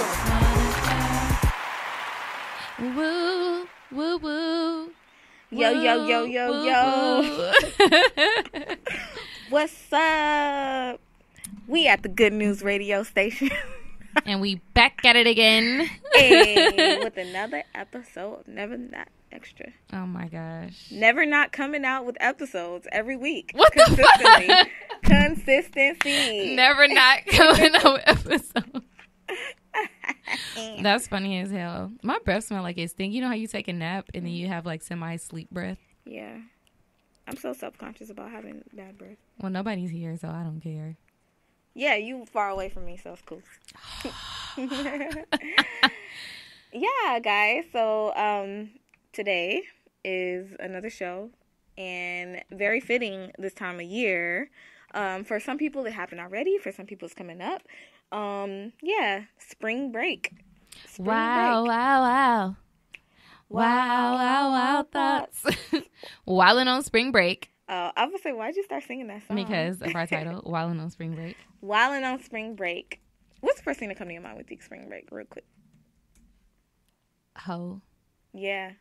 Woo, woo, woo. Yo, yo, yo, yo, yo. What's up? We at the Good News radio station. And we back at it again. Hey, with another episode of Never Not Extra. Oh my gosh. Never not coming out with episodes every week. What the fuck? Consistency. Never not coming out with episodes. That's funny as hell. My breath smell like it stink. You know how you take a nap and then you have like semi-sleep breath? Yeah. I'm so self-conscious about having bad breath. Well, nobody's here, so I don't care. Yeah, you far away from me, so it's cool. Yeah, guys. So today is another show, and very fitting this time of year. For some people, it happened already. For some people, it's coming up. Yeah, spring break. Wow, wow. Wow, wow, wow thoughts. Wildin' on spring break. I would say, why'd you start singing that song? Because of our title, Wildin' on spring break. Wildin' on spring break. What's the first thing that come to your mind with the spring break, real quick? Ho. Yeah.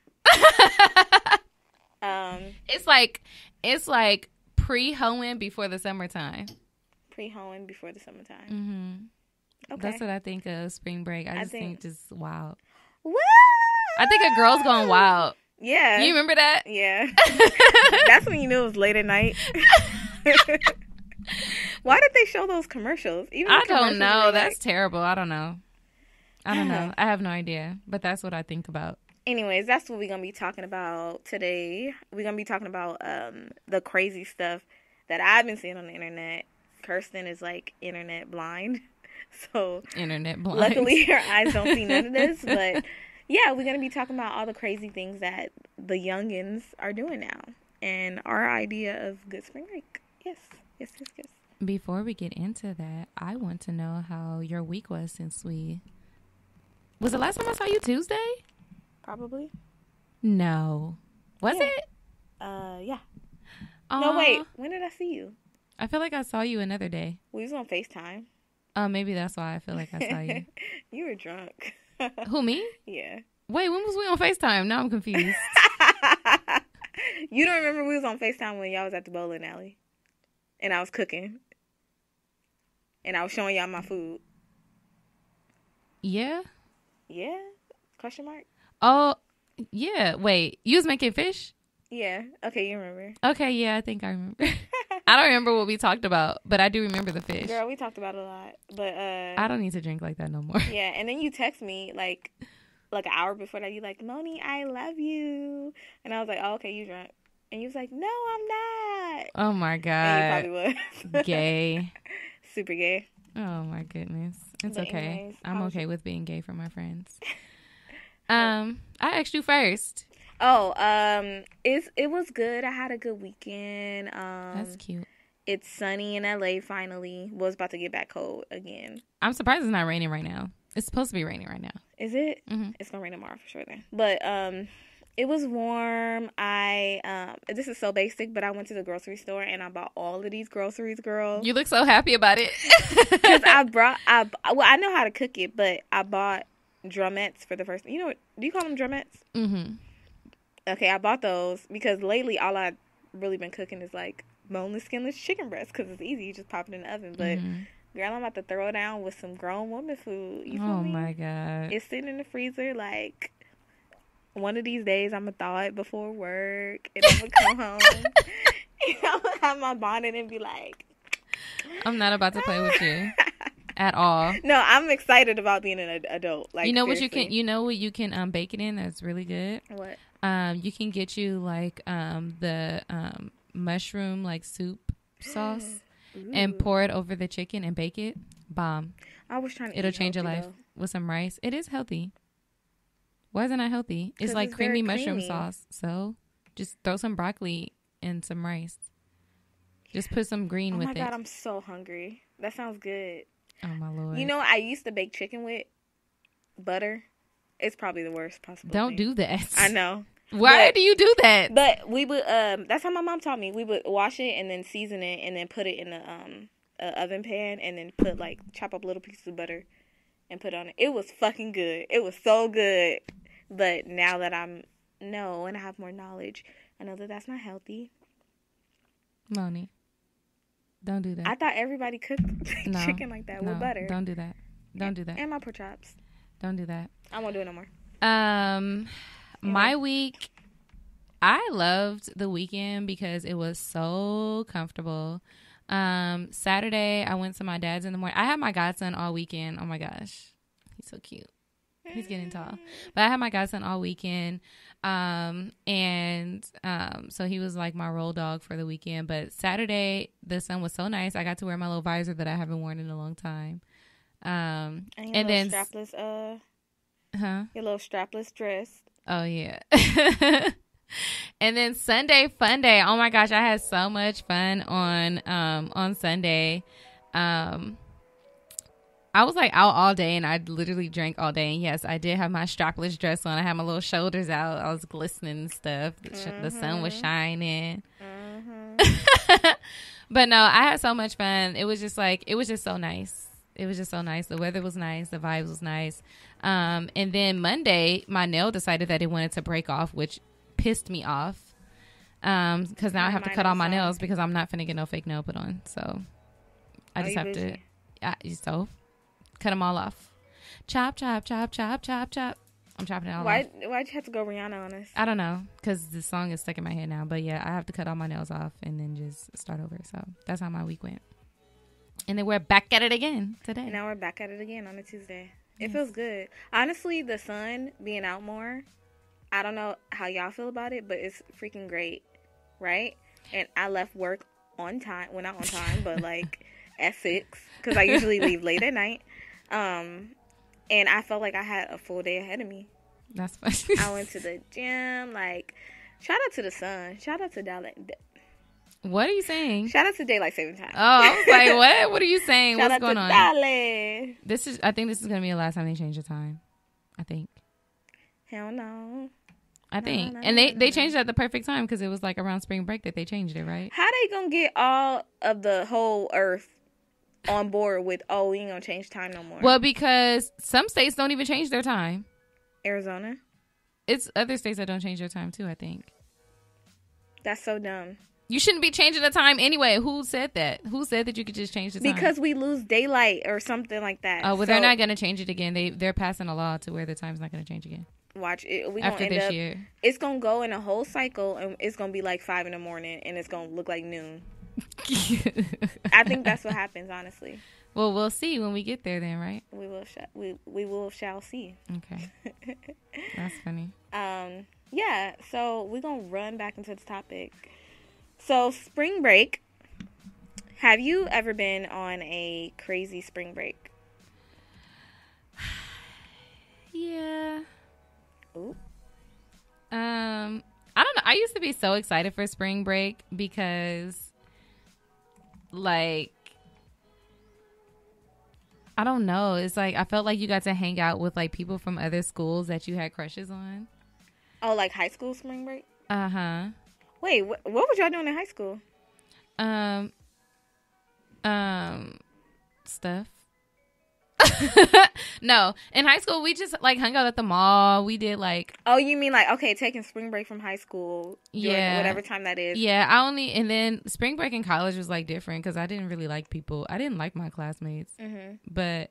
It's like pre-hoeing before the summertime. Pre-hoeing before the summertime. Mm-hmm. Okay. That's what I think of spring break. I think just wild. Woo! I think a girl's going wild. Yeah. You remember that? Yeah. That's when you knew it was late at night. Why did they show those commercials? Even I don't know. That's terrible. I don't know. I have no idea. But that's what I think about. Anyways, that's what we're going to be talking about today. We're going to be talking about the crazy stuff that I've been seeing on the internet. Kirsten is like internet blind. So internet blind. Luckily her eyes don't see none of this. But yeah, we're going to be talking about all the crazy things that the youngins are doing now. And our idea of good spring break. Yes. Before we get into that, I want to know how your week was since Was the last time I saw you Tuesday? Probably. No. Was it? Yeah. Aww. No, wait. When did I see you? I feel like I saw you another day. We was on FaceTime. Maybe that's why I feel like I saw you. You were drunk. Who, me? Yeah. Wait, when was we on FaceTime? Now I'm confused. You don't remember we was on FaceTime when y'all was at the bowling alley? And I was cooking. And I was showing y'all my food. Yeah? Yeah? Question mark? Oh, yeah. Wait, you was making fish? Yeah. Okay, you remember. Okay, yeah, I think I remember. I don't remember what we talked about, but I do remember the fish. Girl, we talked about it a lot. But I don't need to drink like that no more. Yeah, and then you text me like an hour before that. You like, Moni, I love you. And I was like, oh, okay, you drunk. And you was like, no, I'm not. Oh my God. And you probably was. Gay. Super gay. Oh my goodness. It's But okay. anyways, I'm okay with being gay for my friends. I asked you first. Oh, it was good. I had a good weekend. That's cute. It's sunny in LA finally. Was about to get back cold again. I'm surprised it's not raining right now. It's supposed to be raining right now. Is it? Mm-hmm. It's gonna rain tomorrow for sure then. But it was warm. This is so basic, but I went to the grocery store and I bought all of these groceries, girl. You look so happy about it. Because I know how to cook it, but I bought drumettes for the first. You know what? Do you call them drumettes? Mm-hmm. Okay, I bought those because lately all I've really been cooking is like boneless, skinless chicken breast because it's easy. You just pop it in the oven. But girl, I'm about to throw down with some grown woman food. You feel me? Oh my God. It's sitting in the freezer. Like one of these days, I'm gonna thaw it before work, and I'm gonna come home. And I'm gonna have my bonnet and be like, I'm not about to play with you at all. No, I'm excited about being an adult. Like, you know seriously. what you can bake it in that's really good? What? You can get you like the mushroom like soup sauce and pour it over the chicken and bake it. Bomb. I was trying to. It'll change your life with some rice. It is healthy. Why isn't it healthy? It's like creamy mushroom sauce. So just throw some broccoli and some rice. Just put some green with it. Oh my God, I'm so hungry. That sounds good. Oh my Lord. You know, I used to bake chicken with butter. It's probably the worst possible Don't thing. do that. I know. Why do you do that? But we would, that's how my mom taught me. We would wash it and then season it and then put it in the oven pan and then chop up little pieces of butter and put on it. It was fucking good. It was so good. But now that and I have more knowledge, I know that that's not healthy. Moni, don't do that. I thought everybody cooked chicken like that with butter. Don't do that. Don't do that. And my pork chops. Don't do that. I won't do it no more. My week, I loved the weekend because it was so comfortable. Saturday, I went to my dad's in the morning. I had my godson all weekend. Oh my gosh. He's so cute. He's getting tall. But I had my godson all weekend. So he was like my roll dog for the weekend. But Saturday, the sun was so nice. I got to wear my little visor that I haven't worn in a long time. And then strapless, your little strapless dress. Oh yeah. And then Sunday fun day. Oh my gosh, I had so much fun on Sunday. I was like out all day and I literally drank all day. And yes, I did have my strapless dress on. I had my little shoulders out. I was glistening and stuff. The sun was shining. But no, I had so much fun. It was just so nice. It was just so nice. The weather was nice. The vibes was nice. And then Monday, my nail decided that it wanted to break off, which pissed me off. Because now I have to cut all my nails because I'm not finna get no fake nail put on. So I just have to. So cut them all off. Chop, chop, chop, chop, chop, chop. I'm chopping it all off. Why'd you have to go Rihanna on us? I don't know. Because the song is stuck in my head now. But yeah, I have to cut all my nails off and then just start over. So that's how my week went. And then we're back at it again today. Now we're back at it again on a Tuesday. It feels good. Honestly, the sun being out more, I don't know how y'all feel about it, but it's freaking great, right? And I left work on time. Well, not on time, but like at 6, because I usually leave late at night. And I felt like I had a full day ahead of me. That's funny. I went to the gym. Like, shout out to the sun. Shout out to Dallas. What are you saying? Shout out to daylight saving time. Oh, I was like, what? What are you saying? Shout What's going on? Dallas. I think this is gonna be the last time they change the time. I think. Hell no. I think. And they changed it at the perfect time because it was like around spring break that they changed it, right? How they gonna get all of the whole earth on board with, we ain't gonna change time no more? Well, because some states don't even change their time. Arizona? It's other states that don't change their time too, I think. That's so dumb. You shouldn't be changing the time anyway. Who said that? Who said that you could just change the time? Because we lose daylight or something like that. Oh, well, they're not going to change it again. They're passing a law to where the time's not going to change again. Watch it. After this year. It's going to go in a whole cycle, and it's going to be like 5 in the morning, and it's going to look like noon. I think that's what happens, honestly. Well, we'll see when we get there then, right? We shall see. Okay. That's funny. Yeah, so we're going to run back into the topic. So, spring break. Have you ever been on a crazy spring break? Yeah. Ooh. I don't know. I used to be so excited for spring break because, like, I don't know. It's like I felt like you got to hang out with like people from other schools that you had crushes on. Oh, like high school spring break? Uh-huh. Wait, what was y'all doing in high school? Stuff. No, in high school we just like hung out at the mall. We did like. Oh, you mean like taking spring break from high school? Yeah, whatever time that is. Yeah, and then spring break in college was like different because I didn't really like people. I didn't like my classmates, but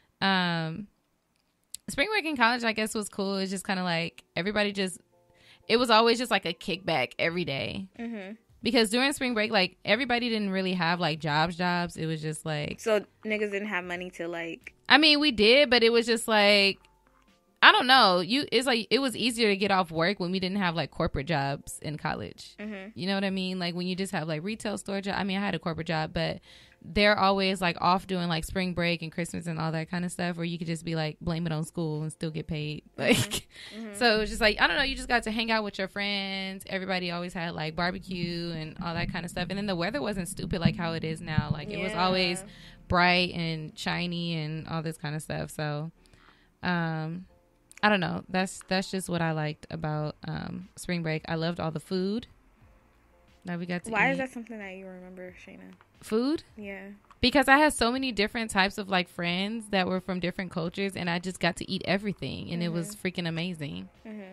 spring break in college I guess was cool. It's just kind of like everybody just. It was always just like a kickback every day. Because during spring break, like everybody didn't really have like jobs. It was just like. So niggas didn't have money to like. I mean, we did, but it was just like, I don't know. It's like it was easier to get off work when we didn't have like corporate jobs in college. You know what I mean? Like when you just have like retail store job. I mean, I had a corporate job, but they're always like off doing like spring break and Christmas and all that kind of stuff where you could just be like blame it on school and still get paid. Like so it was just like, I don't know, you just got to hang out with your friends. Everybody always had like barbecue and all that kind of stuff. And then the weather wasn't stupid like how it is now. Like it was always bright and shiny and all this kind of stuff. So I don't know. That's just what I liked about spring break. I loved all the food that we got to eat. Why is that something that you remember, Shayna? Food? Yeah. Because I had so many different types of like friends that were from different cultures, and I just got to eat everything, and it was freaking amazing.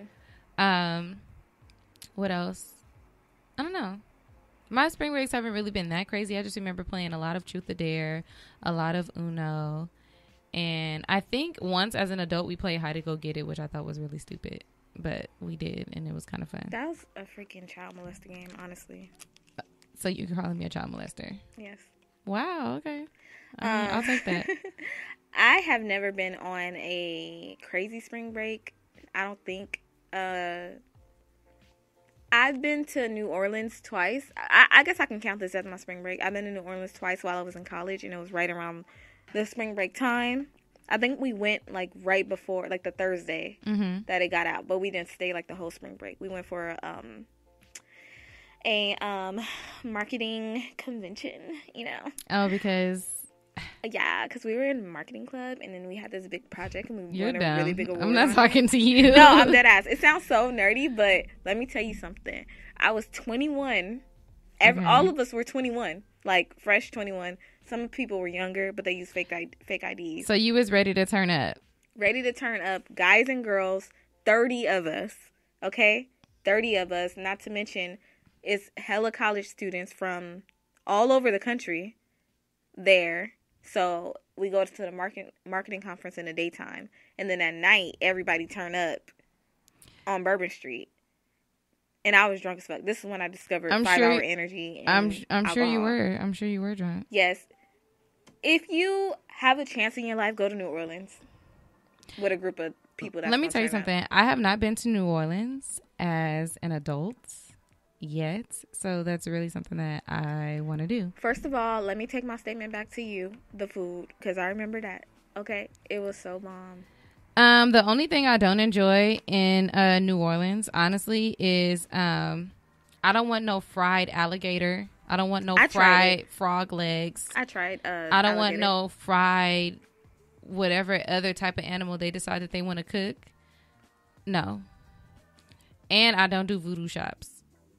What else? I don't know. My spring breaks haven't really been that crazy. I just remember playing a lot of Truth or Dare, a lot of Uno, and I think once as an adult we played Hide to Go Get It, which I thought was really stupid, but we did, and it was kind of fun. That was a freaking child molester game, honestly. So you're calling me a child molester? Yes. Wow, okay. I'll take that. I have never been on a crazy spring break. I don't think. I've been to New Orleans twice. I guess I can count this as my spring break. I've been to New Orleans twice while I was in college, and it was right around the spring break time. I think we went like right before, like the Thursday that it got out, but we didn't stay like the whole spring break. We went for a marketing convention, you know. Oh, because because we were in a marketing club, and then we had this big project, and we You're won dumb. a really big award. I'm not talking to you. No, I'm dead ass. It sounds so nerdy, but let me tell you something. I was 21. All of us were 21, like fresh 21. Some people were younger, but they used fake IDs. So you was ready to turn up. Ready to turn up, guys and girls, 30 of us, okay? 30 of us, not to mention it's hella college students from all over the country there. So we go to the marketing conference in the daytime, and then at night everybody turn up on Bourbon Street. And I was drunk as fuck. This is when I discovered 5 Hour Energy. And I'm sure you were. I'm sure you were drunk. Yes. If you have a chance in your life, go to New Orleans with a group of people. Let me tell you something. I have not been to New Orleans as an adult yet, so that's really something that I want to do. First of all, let me take my statement back to you, the food, because I remember that. Okay, it was so bomb. The only thing I don't enjoy in New Orleans, honestly, is I don't want no fried alligator. I don't want no fried frog legs. I tried. I don't want no fried whatever other type of animal they decide that they want to cook. No. And I don't do voodoo shops.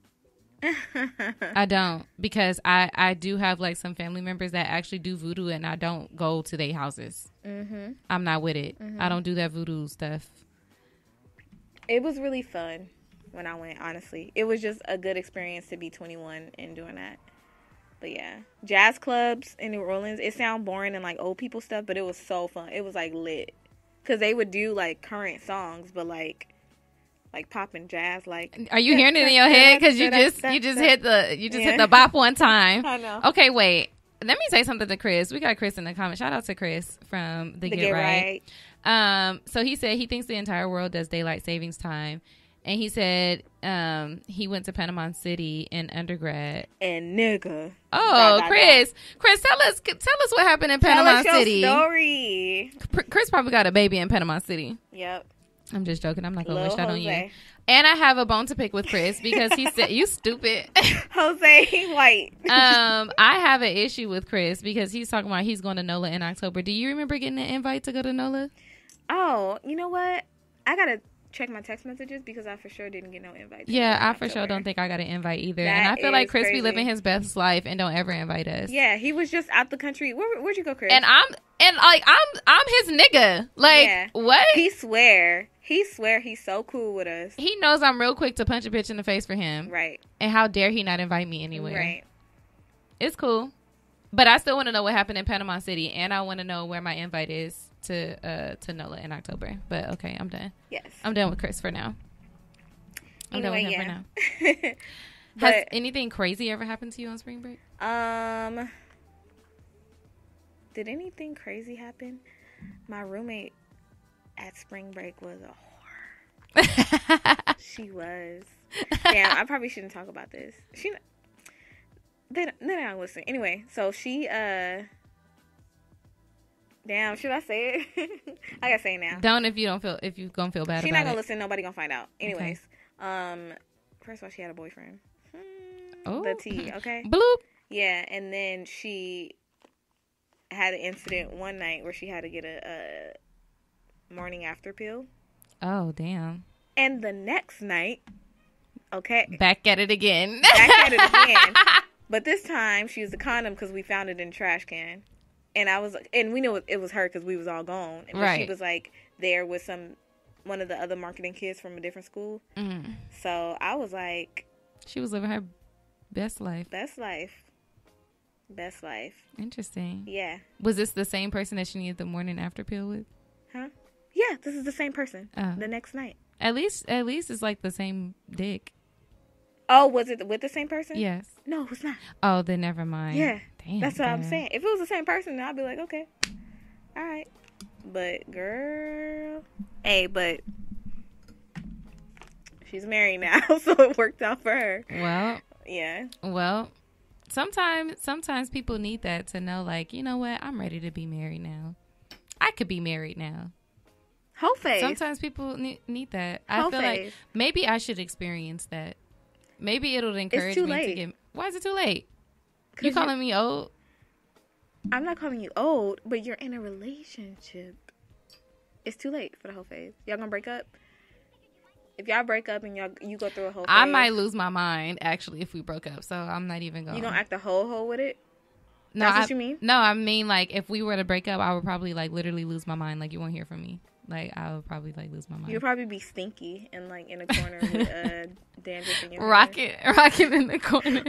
I don't, because I do have like some family members that actually do voodoo, and I don't go to their houses. I'm not with it. I don't do that voodoo stuff. It was really fun when I went, honestly. It was just a good experience to be 21 and doing that. But yeah, jazz clubs in New Orleans, it sound boring and like old people stuff, but it was so fun. It was like lit, because they would do like current songs, but like pop and jazz. Like, are you hearing it in your head? Because you just hit the bop one time. I know. Okay, wait. Let me say something to Chris. We got Chris in the comments. Shout out to Chris from the Get Right. So he said he thinks the entire world does daylight savings time. And he said he went to Panama City in undergrad. And nigga. Oh, Chris, tell us what happened in Panama City. Tell us your story. Chris probably got a baby in Panama City. Yep. I'm just joking. I'm not going to wish that on you. And I have a bone to pick with Chris because he said, you stupid. Jose White. I have an issue with Chris because he's talking about he's going to NOLA in October. Do you remember getting an invite to go to NOLA? Oh, you know what? I got to check my text messages because I for sure didn't get no invite. Yeah, I for sure don't think I got an invite either. And I feel like Chris be living his best life and don't ever invite us. Yeah, he was just out the country. Where'd you go, Chris? And I'm his nigga. Like, yeah. What? He swear he's so cool with us. He knows I'm real quick to punch a bitch in the face for him. Right. And how dare he not invite me anywhere. Right. It's cool. But I still want to know what happened in Panama City, and I want to know where my invite is to NOLA in October. But okay, I'm done. Yes. I'm done with Chris for now. I'm done with him for now. But, has anything crazy ever happened to you on spring break? Did anything crazy happen? My roommate at spring break was a whore. She was. Damn, I probably shouldn't talk about this. They don't listen. Anyway, so she damn, should I say it? I gotta say it now. Don't if you gonna feel bad about it. She's not gonna listen. Nobody gonna find out. Anyways, okay. First of all, she had a boyfriend. Oh, the tea. Okay. Bloop. Yeah, and then she had an incident one night where she had to get a morning after pill. Oh, damn. And the next night, okay, back at it again. But this time she used a condom because we found it in the trash can, and we knew it was her because we was all gone. But right. She was like there with one of the other marketing kids from a different school. Mm-hmm. So I was like, she was living her best life. Best life. Interesting. Yeah. Was this the same person that she needed the morning after pill with? Huh? Yeah, this is the same person. Oh. The next night. At least it's like the same dick. Oh, was it with the same person? Yes. No, it's not. Oh, then never mind. Yeah. Damn. That's what I'm saying. If it was the same person, then I'd be like, okay, all right. But girl, but she's married now, so it worked out for her. Well. Yeah. Well. Sometimes people need that to know, like, you know what? I'm ready to be married now. I could be married now. Whole face. Sometimes people need that. I feel like maybe I should experience that. Maybe it'll encourage me to get. Why is it too late? You calling me old? I'm not calling you old, but you're in a relationship. It's too late for the whole phase. Y'all gonna break up? If y'all break up and you go through a whole phase, I might lose my mind, actually, if we broke up. So I'm not even going. You gonna act a whole with it? No, That's what you mean? No, I mean, like, if we were to break up, I would probably, like, literally lose my mind. Like, you won't hear from me. Like, I would probably, like, lose my mind. You'll probably be stinky and, like, in a corner with dandruff in your hair. Rocking in the corner.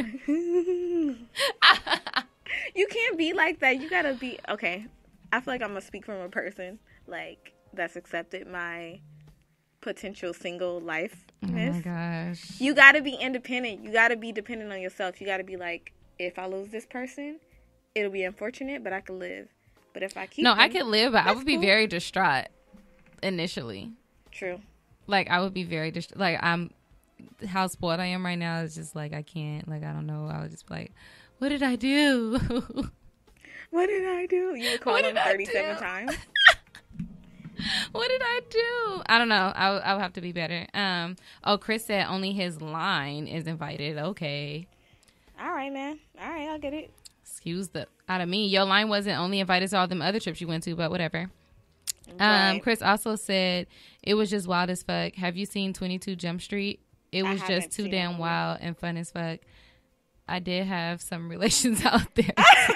You can't be like that. You gotta be... Okay, I feel like I'm gonna speak from a person, like, that's accepted my potential single life. Oh, my gosh. You gotta be independent. You gotta be dependent on yourself. You gotta be like, if I lose this person, it'll be unfortunate, but I could live. But if I keep I could live, but I would be very distraught initially. True. Like, I would be very like, I'm how spoiled I am right now is just like, I can't, like, I don't know. I would just be like, what did I do? What did I do? You would call him 37 times. What did I do? I don't know. I would have to be better. Chris said only his line is invited. Okay. All right, man. All right, I'll get it. Excuse the out of me. Your line wasn't only invited to all them other trips you went to, but whatever. Right. Chris also said it was just wild as fuck. Have you seen 22 Jump Street? It was just too damn wild and fun as fuck. I did have some relations out there.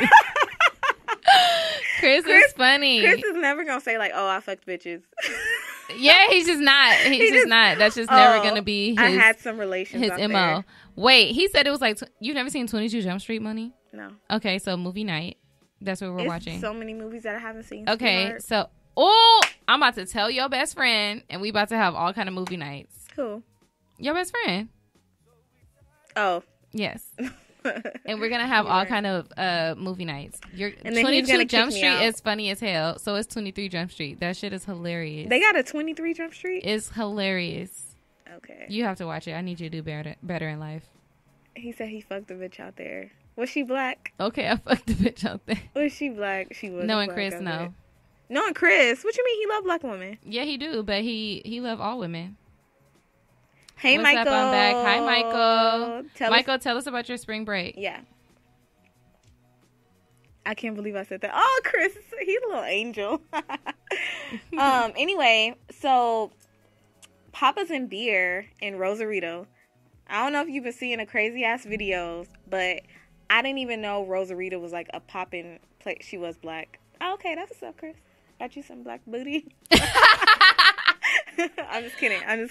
Chris is funny. Chris is never gonna say like, "Oh, I fucked bitches." Yeah, he's just not. He's just not. That's just never gonna be his. I had some relations. His out MO. There. Wait, he said it was like you've never seen 22 Jump Street, Money? No. Okay, so movie night. That's what we're watching. So many movies that I haven't seen. Okay, so I'm about to tell your best friend, and we about to have all kind of movie nights. Cool. Your best friend. Oh. Yes. And we're gonna have all kind of movie nights. And 22 Jump Street is funny as hell. So is 23 Jump Street. That shit is hilarious. They got a 23 Jump Street? It's hilarious. Okay. You have to watch it. I need you to do better in life. He said he fucked a bitch out there. Was she black? Okay, I fucked the bitch out there. Was she black? She was. No, and Chris, no. No, and Chris. What you mean he love black women? Yeah, he do, but he love all women. Hey, What's Michael. up? I'm back. Hi, Michael. Tell us about your spring break. Yeah. I can't believe I said that. Oh, Chris, he's a little angel. Anyway, so Papa's and Beer in Rosarito. I don't know if you've been seeing the crazy ass videos, but I didn't even know Rosarito was like a poppin' place. She was black. Oh, okay, that's what's up, Chris. Got you some black booty. I'm just kidding. Chris.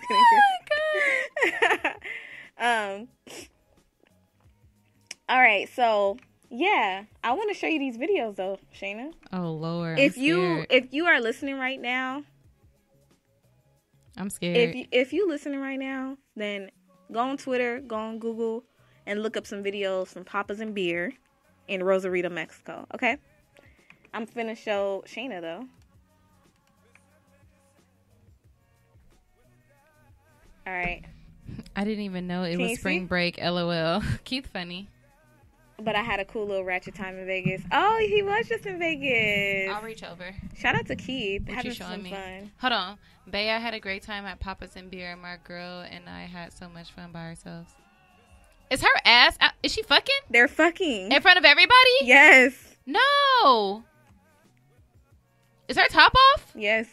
All right, so yeah, I want to show you these videos though, Shayna. Oh Lord, if you are listening right now, I'm scared. If you listening right now, then go on Twitter, go on Google, and look up some videos from Papa's and Beer in Rosarito, Mexico. Okay, I'm finna show Shayna though. All right. I didn't even know it was spring break. LOL. Keith funny. But I had a cool little ratchet time in Vegas. Oh, he was just in Vegas. I'll reach over. Shout out to Keith. What you showing me? Fun. Hold on. Bae, I had a great time at Papa's and Beer. My girl and I had so much fun by ourselves. Is her ass out? Is she fucking? They're fucking. In front of everybody? Yes. No. Is her top off? Yes.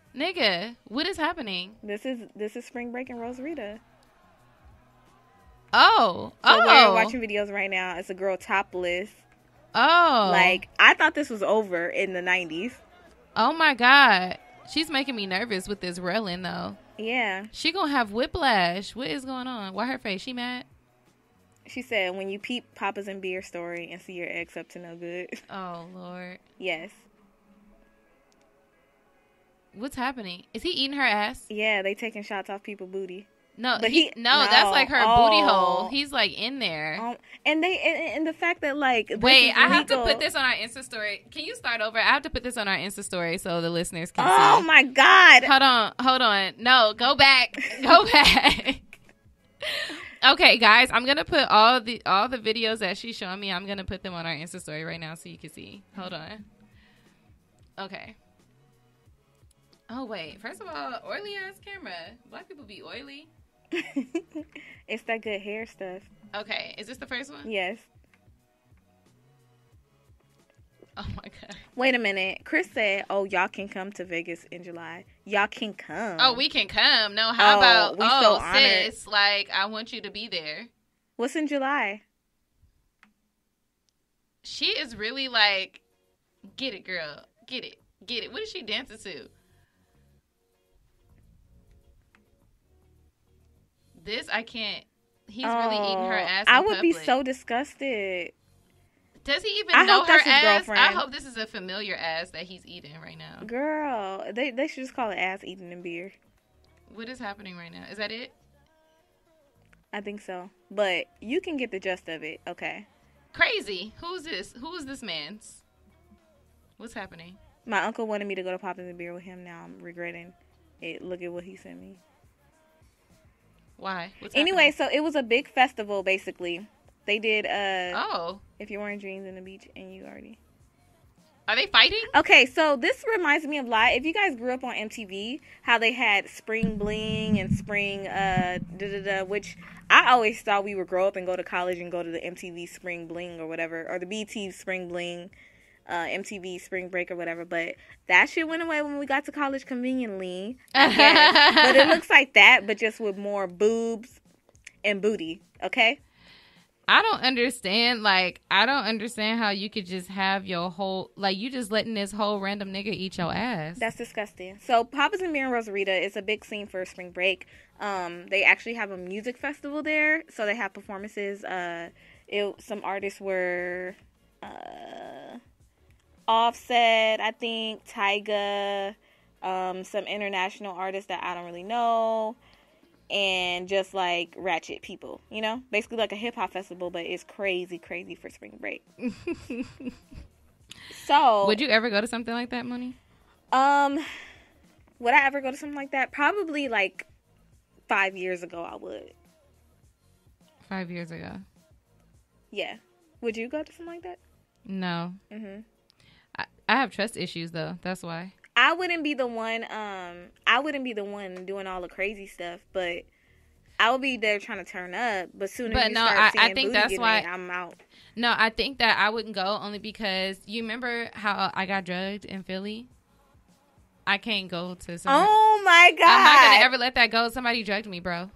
Nigga, what is happening? This is spring break in Rosarito. So we're watching videos right now. It's a girl topless. Oh. Like, I thought this was over in the 90s. Oh, my God. She's making me nervous with this railing, though. Yeah. She gonna have whiplash. What is going on? Why her face? She mad? She said, when you peep Papa's and Beer story and see your ex up to no good. Oh, Lord. Yes. What's happening? Is he eating her ass? Yeah, they taking shots off people's booty. No, but no, that's like her booty hole. He's like in there. And the fact that like wait, I have to put this on our Insta story. Can you start over? I have to put this on our Insta story so the listeners can see. Oh my God. Hold on. No, go back. Go back. Okay, guys, I'm gonna put all the videos that she's showing me. I'm gonna put them on our Insta story right now so you can see. Hold on. Okay. Oh wait, first of all, oily ass camera. Black people be oily. It's that good hair stuff. Okay, is this the first one? Yes. Oh my God. Wait a minute. Chris said, "Oh, y'all can come to Vegas in July. Y'all can come." Oh, we can come. No, how about sis? Like, I want you to be there. What's in July? She is really like, get it, girl, get it. What is she dancing to? This I can't. He's really eating her ass. I would be so disgusted. Does he even know her ass? Girlfriend. I hope this is a familiar ass that he's eating right now. Girl, they should just call it ass eating and beer. What is happening right now? Is that it? I think so. But you can get the gist of it. Okay. Crazy. Who's this? Who is this man's? What's happening? My uncle wanted me to go to Poppins and Beer with him. Now I'm regretting it. Look at what he sent me. Why? Anyway, so it was a big festival, basically. They did, If You're Wearing Jeans in the Beach, and you already... Are they fighting? Okay, so this reminds me of If you guys grew up on MTV, how they had Spring Bling and Spring, which I always thought we would grow up and go to college and go to the MTV Spring Bling or whatever, or the BT Spring Bling, MTV Spring Break or whatever, but that shit went away when we got to college conveniently, I guess. But it looks like that, but just with more boobs and booty, okay? I don't understand how you could just have your whole, like, you just letting this whole random nigga eat your ass. That's disgusting. So Papa's and Beer and Rosarita is a big scene for spring break. They actually have a music festival there, so they have performances. Some artists were Offset, I think, Tyga, some international artists that I don't really know, and just like ratchet people, you know, basically like a hip hop festival, but it's crazy for spring break. So, would you ever go to something like that, Mooney? Would I ever go to something like that? Probably like 5 years ago, I would. 5 years ago. Yeah. Would you go to something like that? No. Mm-hmm. I have trust issues though. That's why. I wouldn't be the one doing all the crazy stuff, but I would be there trying to turn up. But soon as I think that's why I'm out. No, I think that I wouldn't go only because you remember how I got drugged in Philly? I can't go to some. Oh my God. I'm not gonna ever let that go. Somebody drugged me, bro.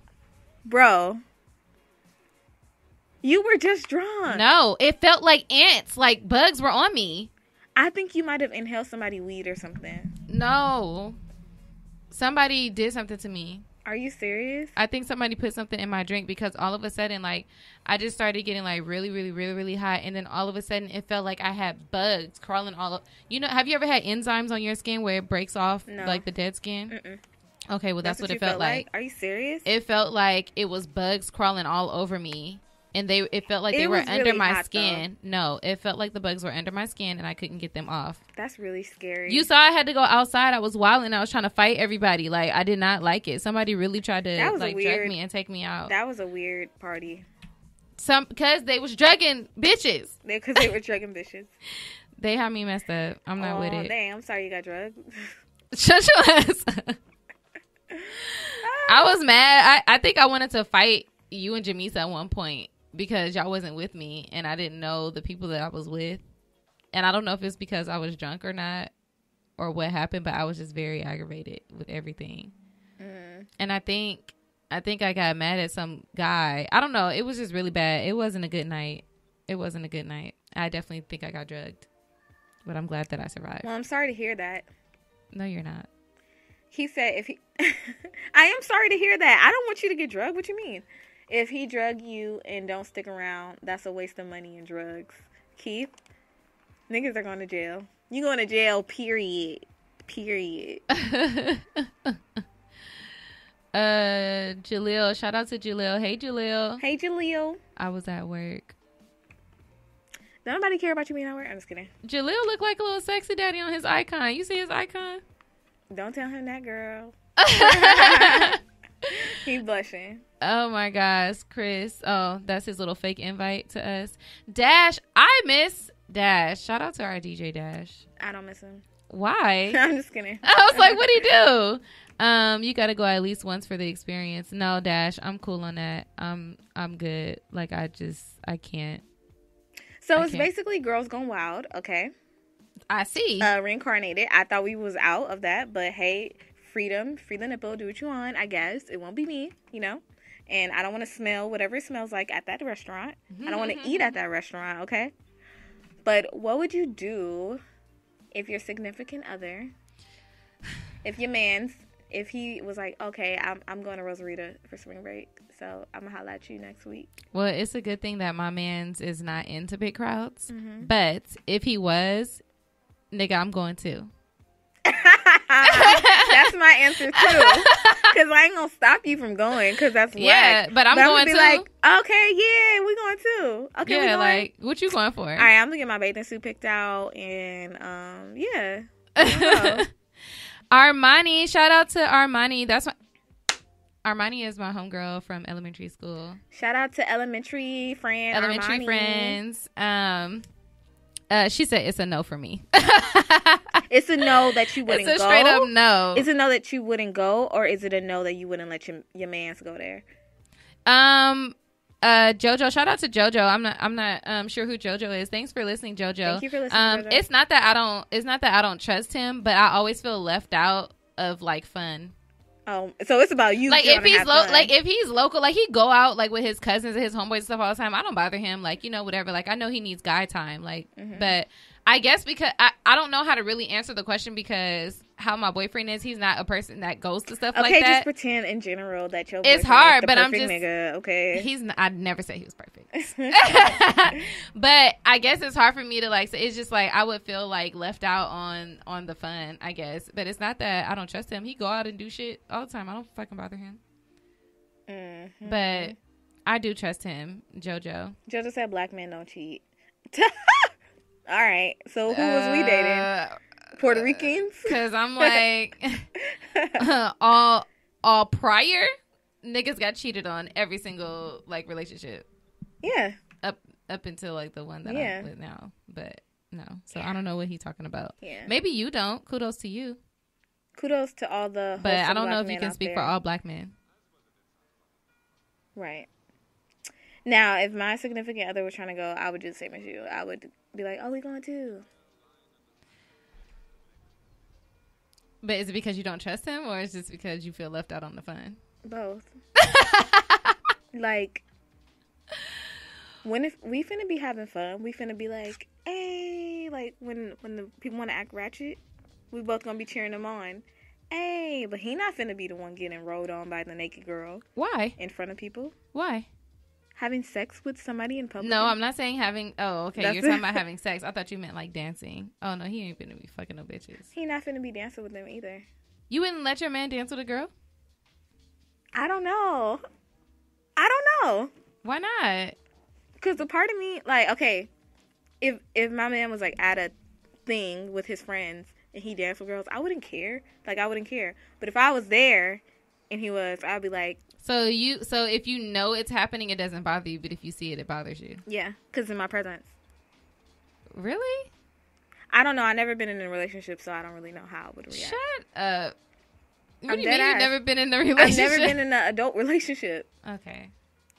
You were just drunk. No, it felt like ants, like bugs were on me. I think you might have inhaled somebody's weed or something. No. Somebody did something to me. Are you serious? I think somebody put something in my drink because all of a sudden, like, I just started getting, like, really, really, really, really high. And then all of a sudden, it felt like I had bugs crawling all up. You know, have you ever had enzymes on your skin where it breaks off, like, the dead skin? Mm-mm. Okay, well, that's what it felt like. Are you serious? It felt like it was bugs crawling all over me. And it felt like they were under my skin. Though. No, it felt like the bugs were under my skin and I couldn't get them off. That's really scary. You saw I had to go outside. I was wilding. I was trying to fight everybody. Like, I did not like it. Somebody really tried to drug me and take me out. That was a weird party. Because they was drugging bitches. Because they were drugging bitches. They had me messed up. I'm not with it. Dang, I'm sorry you got drugged. Shut your ass up. I was mad. I think I wanted to fight you and Jamisa at one point. Because y'all wasn't with me and I didn't know the people that I was with. And I don't know if it's because I was drunk or not or what happened, but I was just very aggravated with everything. Mm. And I think I think I got mad at some guy. I don't know. It was just really bad. It wasn't a good night. I definitely think I got drugged. But I'm glad that I survived. Well, I'm sorry to hear that. No, you're not. He said if he... I am sorry to hear that. I don't want you to get drugged. What you mean? If he drug you and don't stick around, that's a waste of money and drugs. Keith, niggas are going to jail. You going to jail, period. Jaleel. Shout out to Jaleel. Hey, Jaleel. I was at work. Does nobody care about you being at work? I'm just kidding. Jaleel looked like a little sexy daddy on his icon. You see his icon? Don't tell him that, girl. He's blushing. Oh my gosh, Chris. Oh, that's his little fake invite to us. Dash, I miss Dash. Shout out to our DJ Dash. I don't miss him. Why? I'm just kidding. I was like, what'd he do? You gotta go at least once for the experience. No, Dash, I'm cool on that. I'm good. Like I can't. So it's basically Girls Gone Wild, okay? I see. Reincarnated. I thought we was out of that, but hey, freedom, free the nipple, do what you want, I guess. It won't be me, you know? And I don't want to smell whatever it smells like at that restaurant. I don't want to eat at that restaurant, okay? But what would you do if your significant other, if he was like, okay, I'm going to Rosarita for spring break, so I'm going to holla at you next week. Well, it's a good thing that my man's is not into big crowds. Mm-hmm. But if he was, nigga, I'm going too. That's my answer too. Because I ain't going to stop you from going because that's whack. Yeah, but I'm going be too. Like, okay, yeah, we going too. Okay, yeah, we going. Like, what you going for? All right, I'm going to get my bathing suit picked out and, yeah. Armani, shout out to Armani. Armani is my homegirl from elementary school. Shout out to elementary friends. She said it's a no for me. It's a no that you wouldn't go? It's a straight up no. Is it a no that you wouldn't go, or is it a no that you wouldn't let your mans go there? Jojo, shout out to Jojo. I'm not sure who Jojo is. Thanks for listening, Jojo. Thank you for listening, Jojo. It's not that I don't trust him, but I always feel left out of like fun. Oh, so it's about you. Like if he's local, like he go out like with his cousins and his homeboys and stuff all the time. I don't bother him. Like, you know, whatever. Like I know he needs guy time. Like, but I guess because I don't know how to really answer the question because how my boyfriend is, he's not a person that goes to stuff like that. Okay, just pretend in general that your boyfriend it's hard, is the but I'm perfect just nigga. Okay, I never said he was perfect, but I guess it's hard for me to like. So it's just like I would feel like left out on the fun, I guess. But it's not that I don't trust him. He go out and do shit all the time. I don't fucking bother him. Mm-hmm. But I do trust him, Jojo. Jojo said black men don't cheat. All right, so who was we dating? Puerto Ricans? Because I'm like, all prior niggas got cheated on every single like relationship. Yeah. Up until like the one that I'm with now, but no. So I don't know what he's talking about. Yeah. Maybe you don't. Kudos to you. Kudos to all the. But I don't know if you can speak for all black men. Right. Now, if my significant other was trying to go, I would do the same as you. I would be like, "Oh, we going too." But is it because you don't trust him, or is it just because you feel left out on the fun? Both. Like, if we finna be having fun, we finna be like, hey, like when the people want to act ratchet, we both gonna be cheering them on. Hey, but he not finna be the one getting rolled on by the naked girl. Why? In front of people. Why? Having sex with somebody in public? No, I'm not saying having... Oh, okay. You're talking about having sex. I thought you meant like dancing. Oh, no. He ain't finna be fucking no bitches. He not finna be dancing with them either. You wouldn't let your man dance with a girl? I don't know. Why not? Because the part of me... Like, okay. If my man was like at a thing with his friends and he danced with girls, I wouldn't care. Like, I wouldn't care. But if I was there and he was, I'd be like... So if you know it's happening, it doesn't bother you, but if you see it, it bothers you. Yeah, because in my presence. Really? I don't know. I've never been in a relationship, so I don't really know how I would react. Shut up. What do you mean you've never been in a relationship? I've never been in an adult relationship. Okay.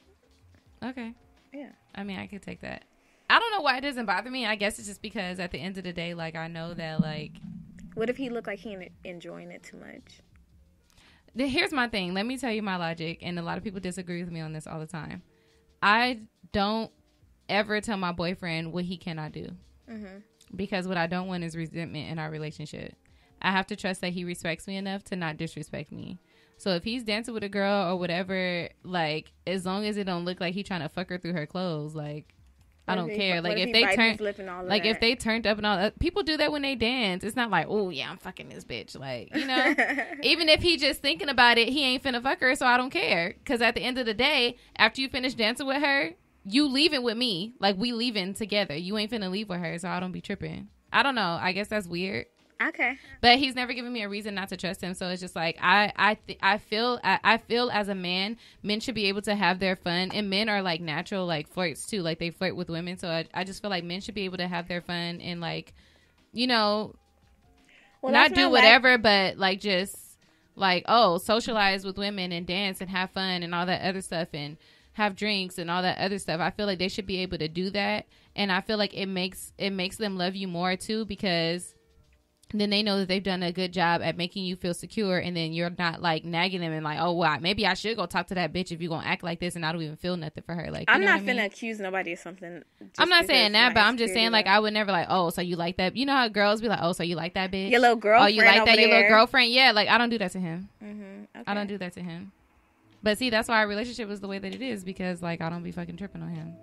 Yeah. I mean, I could take that. I don't know why it doesn't bother me. I guess it's just because at the end of the day, like, I know that, like... What if he looked like he enjoying it too much? Here's my thing. Let me tell you my logic, and a lot of people disagree with me on this all the time. I don't ever tell my boyfriend what he cannot do. Mm-hmm. Because what I don't want is resentment in our relationship. I have to trust that he respects me enough to not disrespect me. So if he's dancing with a girl or whatever, like, as long as it don't look like he trying to fuck her through her clothes, like, I don't care. Like, if they turned up and all that, people do that when they dance. It's not like, oh yeah, I'm fucking this bitch. Like, you know, even if he just thinking about it, he ain't finna fuck her, so I don't care. Because at the end of the day, after you finish dancing with her, you leaving with me. Like, we leaving together. You ain't finna leave with her, so I don't be tripping. I don't know. I guess that's weird. Okay. But he's never given me a reason not to trust him. So it's just like, I feel as a man, men should be able to have their fun. And men are like natural, like, flirts too. Like, they flirt with women. So I just feel like men should be able to have their fun and, like, you know, not do whatever, but like, just like, oh, socialize with women and dance and have fun and all that other stuff and have drinks and all that other stuff. I feel like they should be able to do that. And I feel like it makes them love you more too, because then they know that they've done a good job at making you feel secure, and then you're not like nagging them and like, oh, well, maybe I should go talk to that bitch if you're gonna act like this, and I don't even feel nothing for her. Like, I'm not finna accuse nobody of something. I'm not saying that, but I'm just saying, like, I would never like, oh, so you like that? You know how girls be like, oh, so you like that bitch? Your little girlfriend. Oh, you like that? Your little girlfriend? Yeah, like, I don't do that to him. Mm-hmm. Okay. I don't do that to him. But see, that's why our relationship is the way that it is, because like, I don't be fucking tripping on him.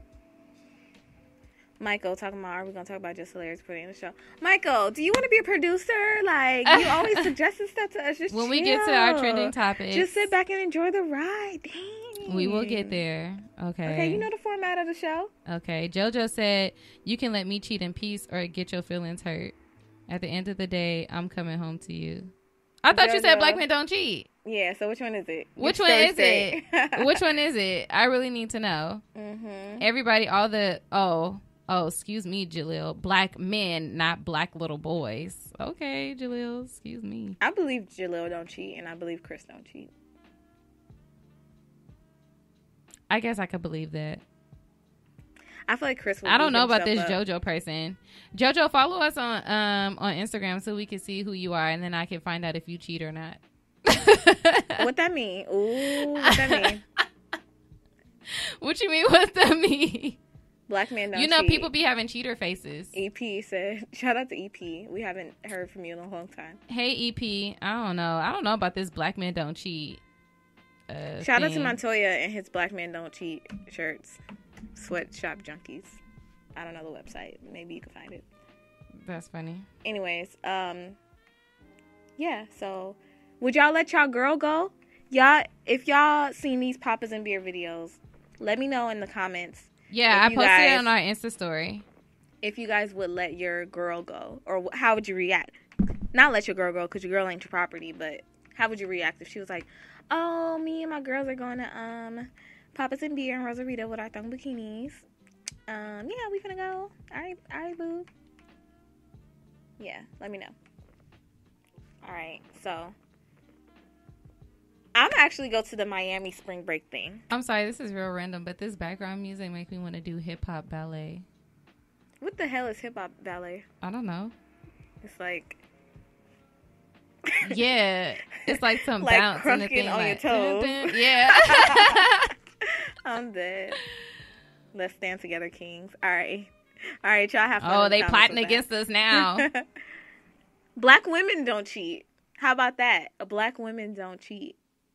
Michael talking about, are we going to talk about Just Hilarious putting in the show? Michael, do you want to be a producer? Like, you always suggesting stuff to us. Just when chill. we get to our trending topics, just sit back and enjoy the ride. Dang. We will get there. Okay, you know the format of the show. Okay, JoJo said, you can let me cheat in peace or get your feelings hurt. At the end of the day, I'm coming home to you. I thought you said black men don't cheat. Yeah, so which one is it? Which one is it? Which one is it? I really need to know. Mm-hmm. Everybody, all the, Oh, excuse me, Jaleel. Black men, not black little boys. Okay, Jaleel, excuse me. I believe Jaleel don't cheat, and I believe Chris don't cheat. I guess I could believe that. I feel like Chris would I don't know about this JoJo person. JoJo, follow us on Instagram so we can see who you are, and then I can find out if you cheat or not. What that mean? Ooh, what that mean? What you mean, what that mean? Black men don't cheat. You know, cheat. people be having cheater faces. EP said, shout out to EP. We haven't heard from you in a long time. Hey, EP. I don't know about this black men don't cheat. Shout out to Montoya and his Black Men Don't Cheat shirts. Sweatshop Junkies. I don't know the website. Maybe you can find it. That's funny. Anyways, yeah, so would y'all let y'all girl go? Y'all, if y'all seen these Papas and Beer videos, let me know in the comments. Yeah, I posted it on our Insta story. If you guys would let your girl go, or how would you react? Not let your girl go, because your girl ain't your property, but how would you react if she was like, oh, me and my girls are going to Papas and Beer in Rosarito with our thong bikinis. Yeah, we finna go. All right, boo. Yeah, let me know. All right, so I'm actually go to the Miami spring break thing. I'm sorry, this is real random, but this background music makes me want to do hip-hop ballet. What the hell is hip-hop ballet? I don't know. It's like... yeah, it's like some like bounce and the thing on like, your toes. Yeah. I'm dead. Let's stand together, kings. All right, y'all have fun. Oh, they plotting against us now. Black women don't cheat. How about that? Black women don't cheat.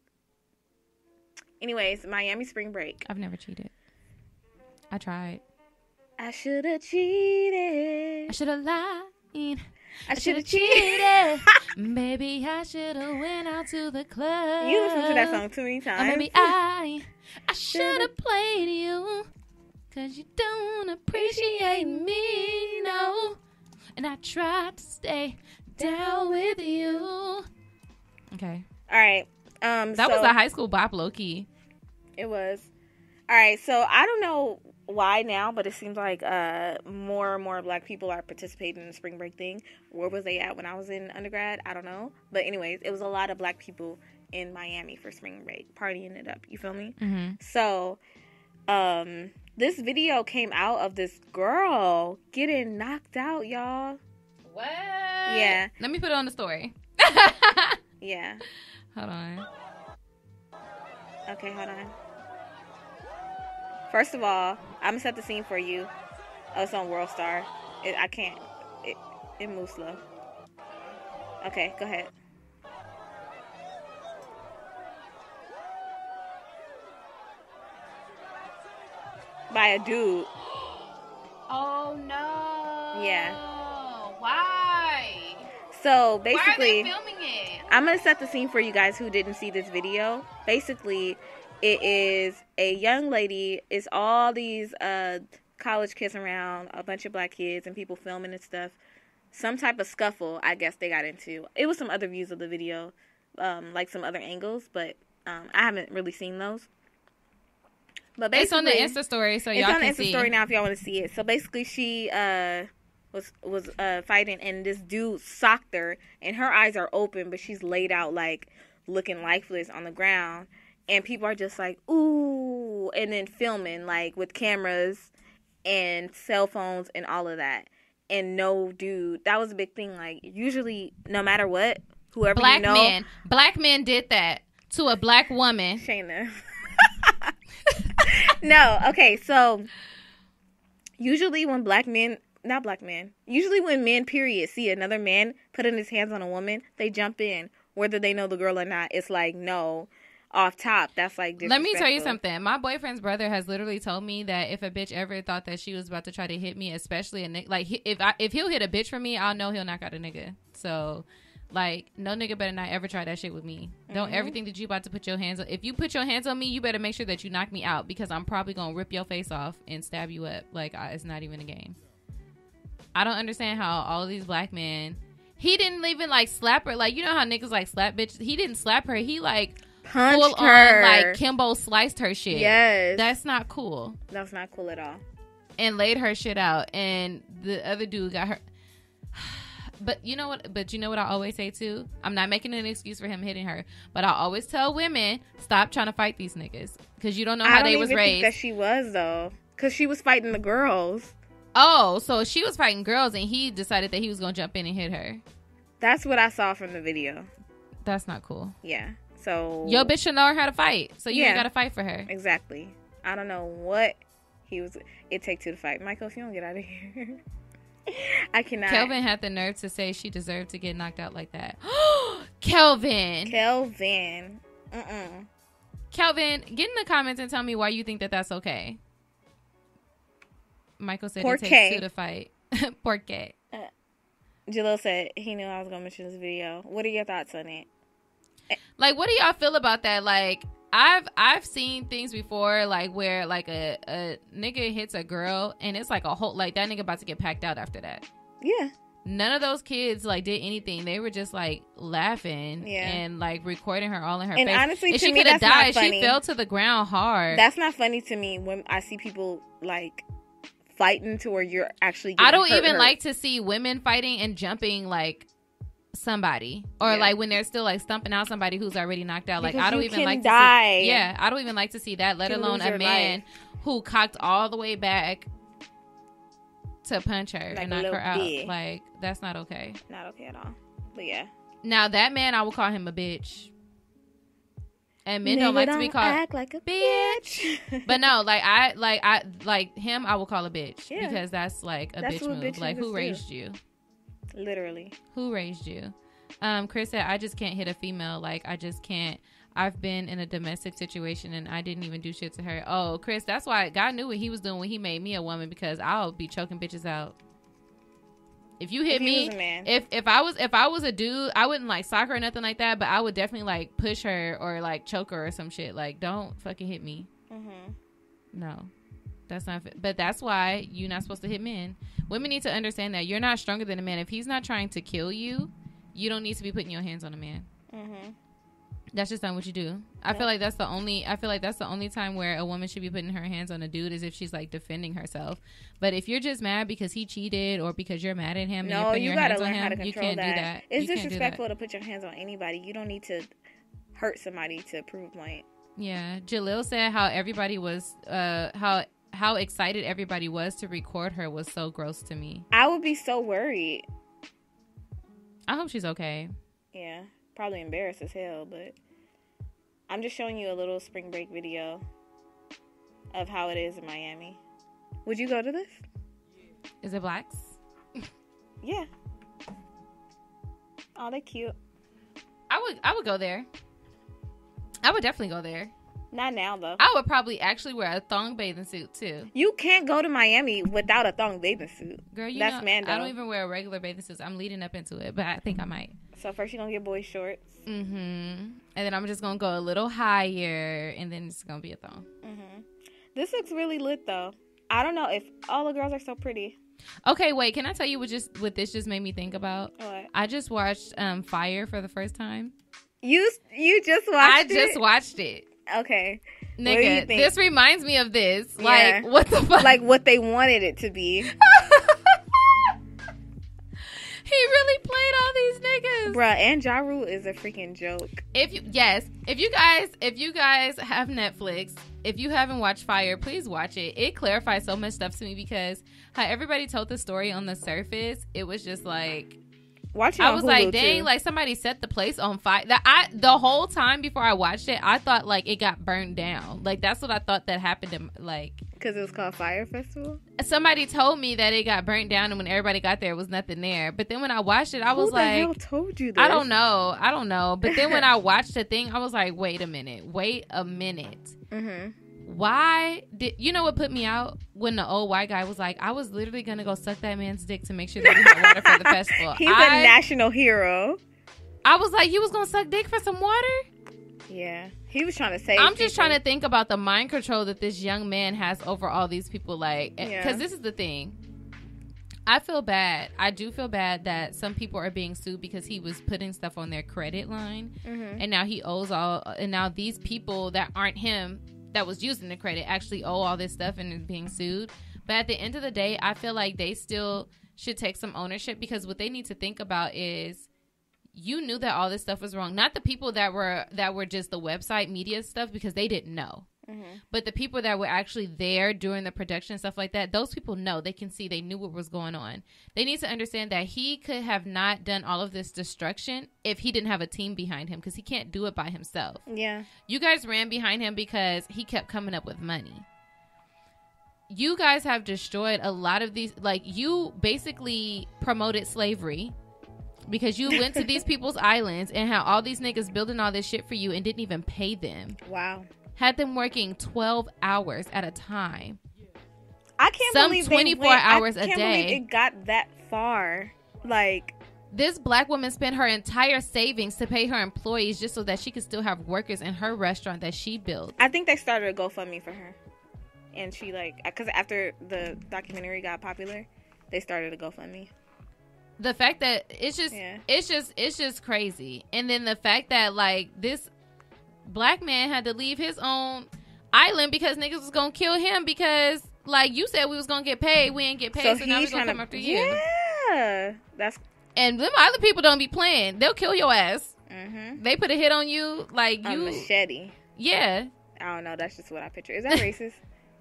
Anyways, Miami spring break. I've never cheated. I tried. I should have cheated. I should have lied. I should have cheated. Maybe I should have went out to the club. You listened to that song too many times. Or maybe I should have played you, 'cause you don't appreciate me, no. And I tried to stay down with you. Okay. All right. That was a high school bop, low key. It was. All right. So I don't know why now, but it seems like more and more black people are participating in the spring break thing. Where was they at when I was in undergrad? I don't know. But anyways, it was a lot of black people in Miami for spring break, partying it up. You feel me? Mm-hmm. So this video came out of this girl getting knocked out, y'all. What? Yeah. Let me put it on the story. Yeah. Hold on. Okay, hold on. First of all, I'm gonna set the scene for you. Oh, it's on World Star. I can't. It moves slow. Okay, go ahead. By a dude. Oh no. Yeah. Why? So basically, why are they filming it? I'm gonna set the scene for you guys who didn't see this video. Basically, it is a young lady. It's all these college kids around, a bunch of black kids and people filming and stuff. Some type of scuffle, I guess they got into. It was some other views of the video, like some other angles, but I haven't really seen those. But basically, it's on the Insta story, so y'all can see. It's on the Insta story now if y'all want to see it. So basically, she was fighting, and this dude socked her, and her eyes are open, but she's laid out like looking lifeless on the ground, and people are just like ooh, and then filming like with cameras and cell phones and all of that. And no, dude, that was a big thing. Like usually, no matter what, whoever black you know, black men did that to a black woman. Shayna. No, okay, so usually when usually when men, period, see another man putting his hands on a woman, they jump in, whether they know the girl or not. It's like, no, off top, that's like disrespectful. Let me tell you something. My boyfriend's brother has literally told me that if a bitch ever thought that she was about to try to hit me, especially if he'll hit a bitch for me, I'll know he'll knock out a nigga. So, like, no nigga better not ever try that shit with me. Mm-hmm. Don't ever think that you about to put your hands on. If you put your hands on me, you better make sure that you knock me out, because I'm probably gonna rip your face off and stab you up. Like, it's not even a game. I don't understand how all of these black men. He didn't even like slap her. Like, you know how niggas like slap bitches. He didn't slap her. He like punched her. Like Kimbo sliced her shit. Yes, that's not cool. That's not cool at all. And laid her shit out, and the other dude got her. But you know what? But you know what I always say too? I'm not making an excuse for him hitting her, but I always tell women, stop trying to fight these niggas, because you don't know how they was raised. I don't even think that she was though, because she was fighting the girls. Oh, so she was fighting girls, and he decided that he was gonna jump in and hit her. That's what I saw from the video. That's not cool. Yeah. So your bitch should know how to fight, so you ain't gotta fight for her. Exactly. I don't know what it take two to fight. Michael, if you don't get out of here. I cannot. Kelvin had the nerve to say she deserved to get knocked out like that. Kelvin. Kelvin, get in the comments and tell me why you think that that's okay. Michael said it takes two to fight. Porque. Jalil said he knew I was gonna mention this video. What are your thoughts on it? Like, what do y'all feel about that? Like, I've seen things before, like where like a nigga hits a girl and it's like a whole, like that nigga about to get packed out after that. Yeah. None of those kids like did anything. They were just like laughing and like recording her all in her face. And honestly, if to she me, that's died, not funny. She fell to the ground hard. That's not funny to me when I see people like fighting to where you're actually getting I don't hurt. like to see women fighting and jumping like somebody, or like when they're still like stumping out somebody who's already knocked out. Like, I don't even like die. To see, I don't even like to see that, let alone a man who cocked all the way back to punch her and knock her out. Like, that's not okay. Not okay at all. But yeah. Now that man, I will call him a bitch. And men don't like to be called act like a bitch. But no, I him, I will call a bitch, because that's like that's bitch move. Like, who raised you? Literally. Who raised you? Chris said, I just can't hit a female. Like, I just can't. I've been in a domestic situation and I didn't even do shit to her. Oh, Chris, that's why God knew what he was doing when he made me a woman, because I'll be choking bitches out. If you hit me, if I was a dude, I wouldn't like sock her or nothing like that, but I would definitely like push her or like choke her or some shit. Like, don't fucking hit me. No. That's not, but that's why you're not supposed to hit men. Women need to understand that you're not stronger than a man. If he's not trying to kill you, you don't need to be putting your hands on a man. That's just not what you do. I feel like that's the only time where a woman should be putting her hands on a dude is if she's like defending herself. But if you're just mad because he cheated or because you're mad at him, and you're putting your hands on him, you can't do that. It's disrespectful to put your hands on anybody. You don't need to hurt somebody to prove a point. Yeah, Jalil said how everybody was how excited everybody was to record her was so gross to me. I would be so worried. I hope she's okay. Yeah. Probably embarrassed as hell, but I'm just showing you a little spring break video of how it is in Miami. Would you go to this? Is it blacks? Yeah. Oh, they're cute. I would go there. I would definitely go there. Not now, though. I would probably actually wear a thong bathing suit, too. You can't go to Miami without a thong bathing suit. Girl, That's Mando. I don't even wear a regular bathing suit. I'm leading up into it, but I think I might. So first you're going to get boy shorts. Mm-hmm. And then I'm just going to go a little higher, and then it's going to be a thong. Mm-hmm. This looks really lit, though. I don't know if all the girls are so pretty. Okay, wait. Can I tell you what this just made me think about? What? I just watched Fire for the first time. You just watched it? I just watched it. Okay. Nigga, this reminds me of this. Yeah. Like, what the fuck? Like what they wanted it to be. He really played all these niggas. Bruh, and Ja Rule is a freaking joke. If you guys have Netflix, if you haven't watched Fire, please watch it. It clarifies so much stuff to me because how everybody told the story on the surface, it was just like, watch it I on was Hulu like, dang, too. like somebody set the place on fire. The whole time before I watched it, I thought like it got burned down. Like that's what I thought that happened to, like, because it was called Fire Festival. Somebody told me that it got burnt down, and when everybody got there, it was nothing there. But then when I watched it, I was like, who the hell told you this? I don't know. But then when I watched the thing, I was like, wait a minute. Mm-hmm. Why did you know what put me out? When the old white guy was like, I was literally gonna go suck that man's dick to make sure that we had water for the festival. He's a national hero. I was like, you was gonna suck dick for some water? Yeah, he was trying to save. I'm just trying to think about the mind control that this young man has over all these people. Like, because this is the thing. I feel bad. I do feel bad that some people are being sued because he was putting stuff on their credit line, and now he owes all. And now these people that aren't him, that was using the credit, actually owe all this stuff and is being sued. But at the end of the day, I feel like they still should take some ownership, because what they need to think about is, you knew that all this stuff was wrong. Not the people that were just the website media stuff, because they didn't know. But the people that were actually there during the production, stuff like that, those people know. They can see. They knew what was going on. They need to understand that he could have not done all of this destruction if he didn't have a team behind him, because he can't do it by himself. Yeah. You guys ran behind him because he kept coming up with money. You guys have destroyed a lot of these. Like, you basically promoted slavery, because you went to these people's islands and had all these niggas building all this shit for you and didn't even pay them. Wow. Had them working 12 hours at a time. I can't believe 24 hours a day. I can't believe it got that far. Like, this black woman spent her entire savings to pay her employees just so that she could still have workers in her restaurant that she built. I think they started a GoFundMe for her. And she, like, because after the documentary got popular, they started a GoFundMe. The fact that it's just crazy. And then the fact that, like, this black man had to leave his own island because niggas was gonna kill him because, like, you said we was gonna get paid, we ain't get paid, so now we gonna come after you. Yeah, and them other people don't be playing. They'll kill your ass. Mm-hmm. They put a hit on you, like, a machete. Yeah. I don't know. That's just what I picture. Is that racist?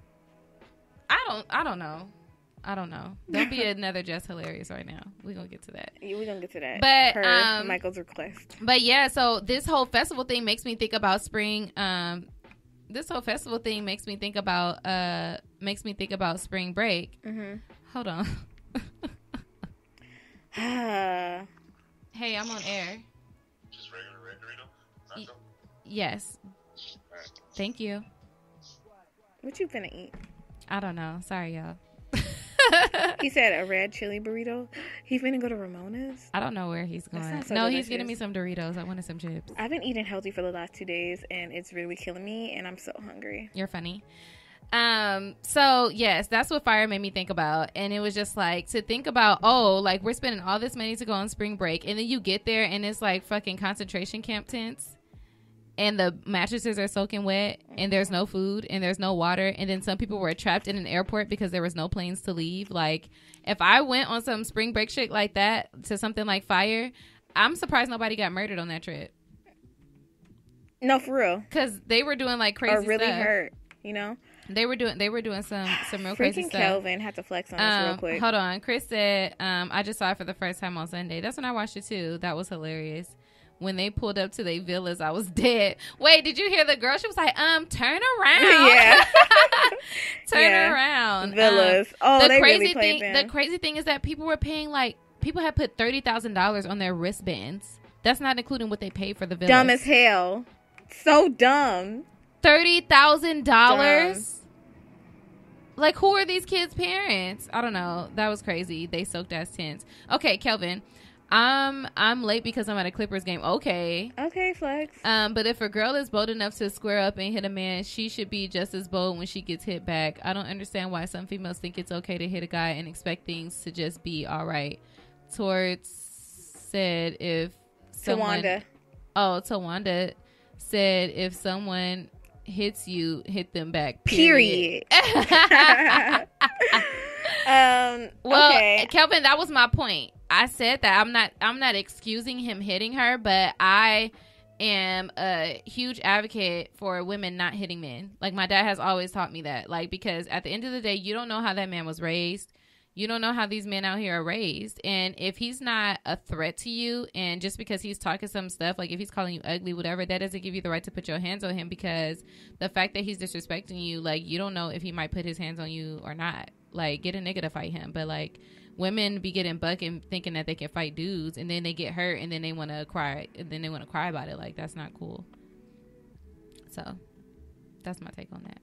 I don't know. Don't be another Just Hilarious right now. We're going to get to that. Yeah, we're going to get to that. But, per Michael's request. But yeah, so this whole festival thing makes me think about spring. This whole festival thing makes me think about spring break. Mm-hmm. Hold on. Hey, I'm on air. Just regular red Dorito? Yes. Right. Thank you. What you finna eat? I don't know. Sorry, y'all. He said a red chili burrito. He finna go to Ramona's? I don't know where he's going. So no, delicious. He's getting me some Doritos. I wanted some chips. I've been eating healthy for the last 2 days, and it's really killing me, and I'm so hungry. You're funny. So yes, that's what Fire made me think about. And it was just like, to think about, like, we're spending all this money to go on spring break, and then you get there and it's like fucking concentration camp tents, and the mattresses are soaking wet, and there's no food, and there's no water, and then some people were trapped in an airport because there was no planes to leave. Like, if I went on some spring break shit like that to something like Fire, I'm surprised nobody got murdered on that trip. No, for real. Because they were doing like crazy stuff. Or really stuff. hurt, you know? They were doing some real crazy stuff. Kelvin had to flex on us real quick. Hold on. Chris said, I just saw it for the first time on Sunday. That's when I watched it too. That was hilarious. when they pulled up to their villas, I was dead. Wait, did you hear the girl? She was like, turn around. Yeah. Turn around. Villas. They really played them. The crazy thing is that people were paying, like, people had put $30,000 on their wristbands. That's not including what they paid for the villas. Dumb as hell. So dumb. $30,000? Like, who are these kids' parents? I don't know. That was crazy. They soaked ass tents. Okay, Kelvin. I'm late because I'm at a Clippers game. Okay, Flex. But if a girl is bold enough to square up and hit a man, she should be just as bold when she gets hit back. I don't understand why some females think it's okay to hit a guy and expect things to just be all right. Torts said if someone... Tawanda said if someone hits you, hit them back. Period. Well, okay. Kelvin, that was my point. I said that I'm not excusing him hitting her, but I am a huge advocate for women not hitting men. Like, my dad has always taught me that. Like, because at the end of the day, you don't know how that man was raised. You don't know how these men out here are raised. And if he's not a threat to you, and just because he's talking some stuff, like if he's calling you ugly, whatever, that doesn't give you the right to put your hands on him, because the fact that he's disrespecting you, like, you don't know if he might put his hands on you or not. Like, get a nigga to fight him. But, like, women be getting buck and thinking that they can fight dudes, and then they get hurt, and then they want to cry, about it. Like, that's not cool. So that's my take on that.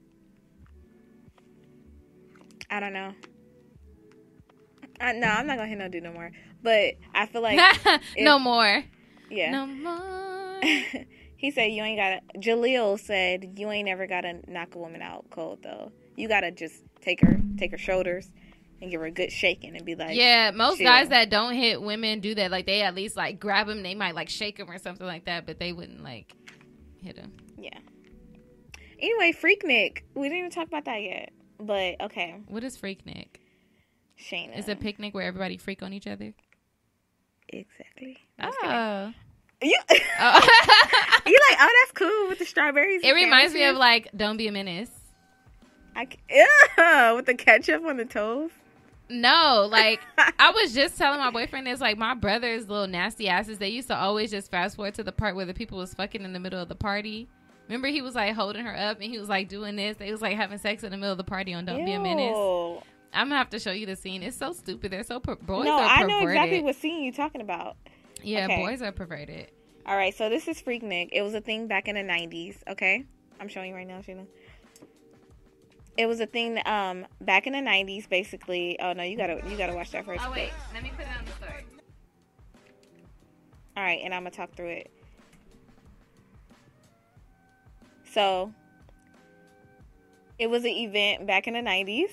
I don't know. No, I'm not gonna hit no dude no more. But I feel like no more. Yeah. No more. He said you ain't gotta. Jaleel said you ain't never gotta knock a woman out cold though. You gotta just take her shoulders and give her a good shaking and be like, yeah, most chill. guys that don't hit women do that. Like, they at least, like, grab them. They might, like, shake them or something like that, but they wouldn't, like, hit them. Yeah. Anyway, Freaknik. We didn't even talk about that yet. But, okay. What is Freaknik? Shayna. It's a picnic where everybody freak on each other? Exactly. Oh. You like, oh, that's cool with the strawberries. It reminds me of, like, Don't Be a Menace. With the ketchup on the toes. No, like, I was just telling my boyfriend this, like, my brother's little nasty asses, they used to always just fast forward to the part where the people was fucking in the middle of the party. Remember, he was, like, holding her up, and he was, like, doing this. They was, like, having sex in the middle of the party on Don't Be a Menace. I'm gonna have to show you the scene. It's so stupid. They're so boys are perverted. I know exactly what scene you're talking about. Yeah, okay. Boys are perverted. All right, so this is Freaknik. It was a thing back in the 90s, okay? I'm showing you right now, Sheila. It was a thing back in the 90s, basically. Oh, no, you gotta watch that first. Oh, wait. Let me put it on the story. All right, and I'm gonna talk through it. So, it was an event back in the 90s.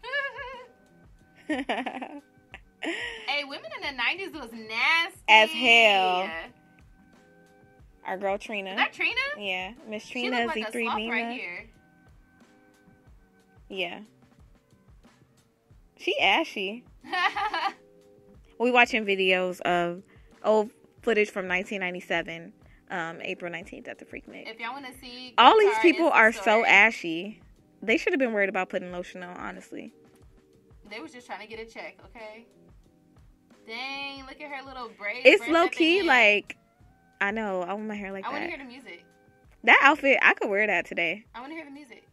Hey, women in the 90s was nasty as hell. Our girl Trina. Is that Trina? Yeah, Miss Trina, like Z3 Nina. Right here. Yeah. She ashy. We watching videos of old footage from 1997, April 19th at the Freaknik. If y'all want to see, all these people are so ashy. They should have been worried about putting lotion on, honestly. They was just trying to get a check, okay? Dang, look at her little braids. It's low key, like, I know. I want my hair like that. I want to hear the music. That outfit, I could wear that today. I want to hear the music.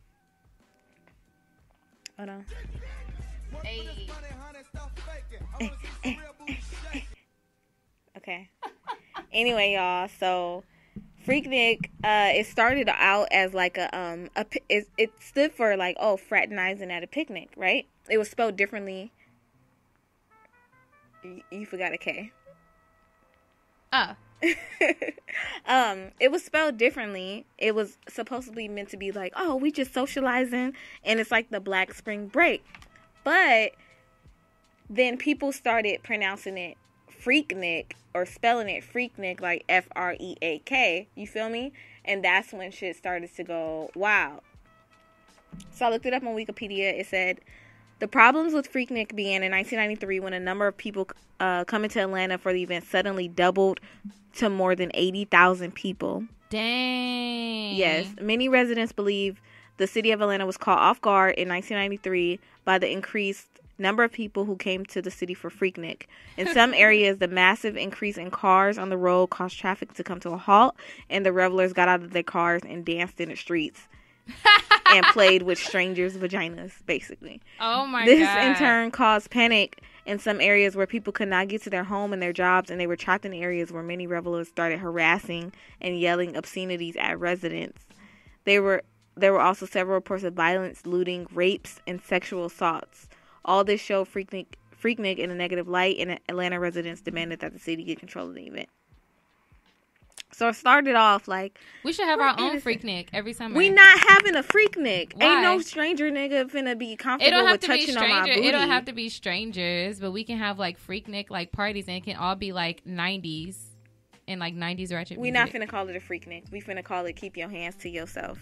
Hold on. Hey. Okay. Anyway, y'all, so Freaknik, it started out as like it stood for like, fraternizing at a picnic, right? It was spelled differently. You forgot a K. Oh. It was spelled differently. It was supposedly meant to be like, we just socializing, and it's like the Black Spring Break. But then people started pronouncing it Freaknik, or spelling it Freaknik, like Freak. You feel me? And that's when shit started to go wild. So I looked it up on Wikipedia. It said, the problems with Freaknik began in 1993 when a number of people coming to Atlanta for the event suddenly doubled to more than 80,000 people. Dang. Yes. Many residents believe the city of Atlanta was caught off guard in 1993 by the increased number of people who came to the city for Freaknik. In some areas, the massive increase in cars on the road caused traffic to come to a halt, and the revelers got out of their cars and danced in the streets and played with strangers' vaginas, basically. Oh, my God. This, in turn, caused panic in some areas where people could not get to their home and their jobs, and they were trapped in areas where many revelers started harassing and yelling obscenities at residents. There were also several reports of violence, looting, rapes, and sexual assaults. All this showed Freaknik in a negative light, and Atlanta residents demanded that the city get control of the event. So it started off like... We should have our own Freaknik every summer. We not having a Freaknik. Why? Ain't no stranger nigga finna be comfortable with touching on my booty. It don't have to be strangers, but we can have like Freaknik like parties, and it can all be like 90s and like 90s ratchet We music. not finna call it a Freaknik. We finna call it Keep Your Hands to Yourself.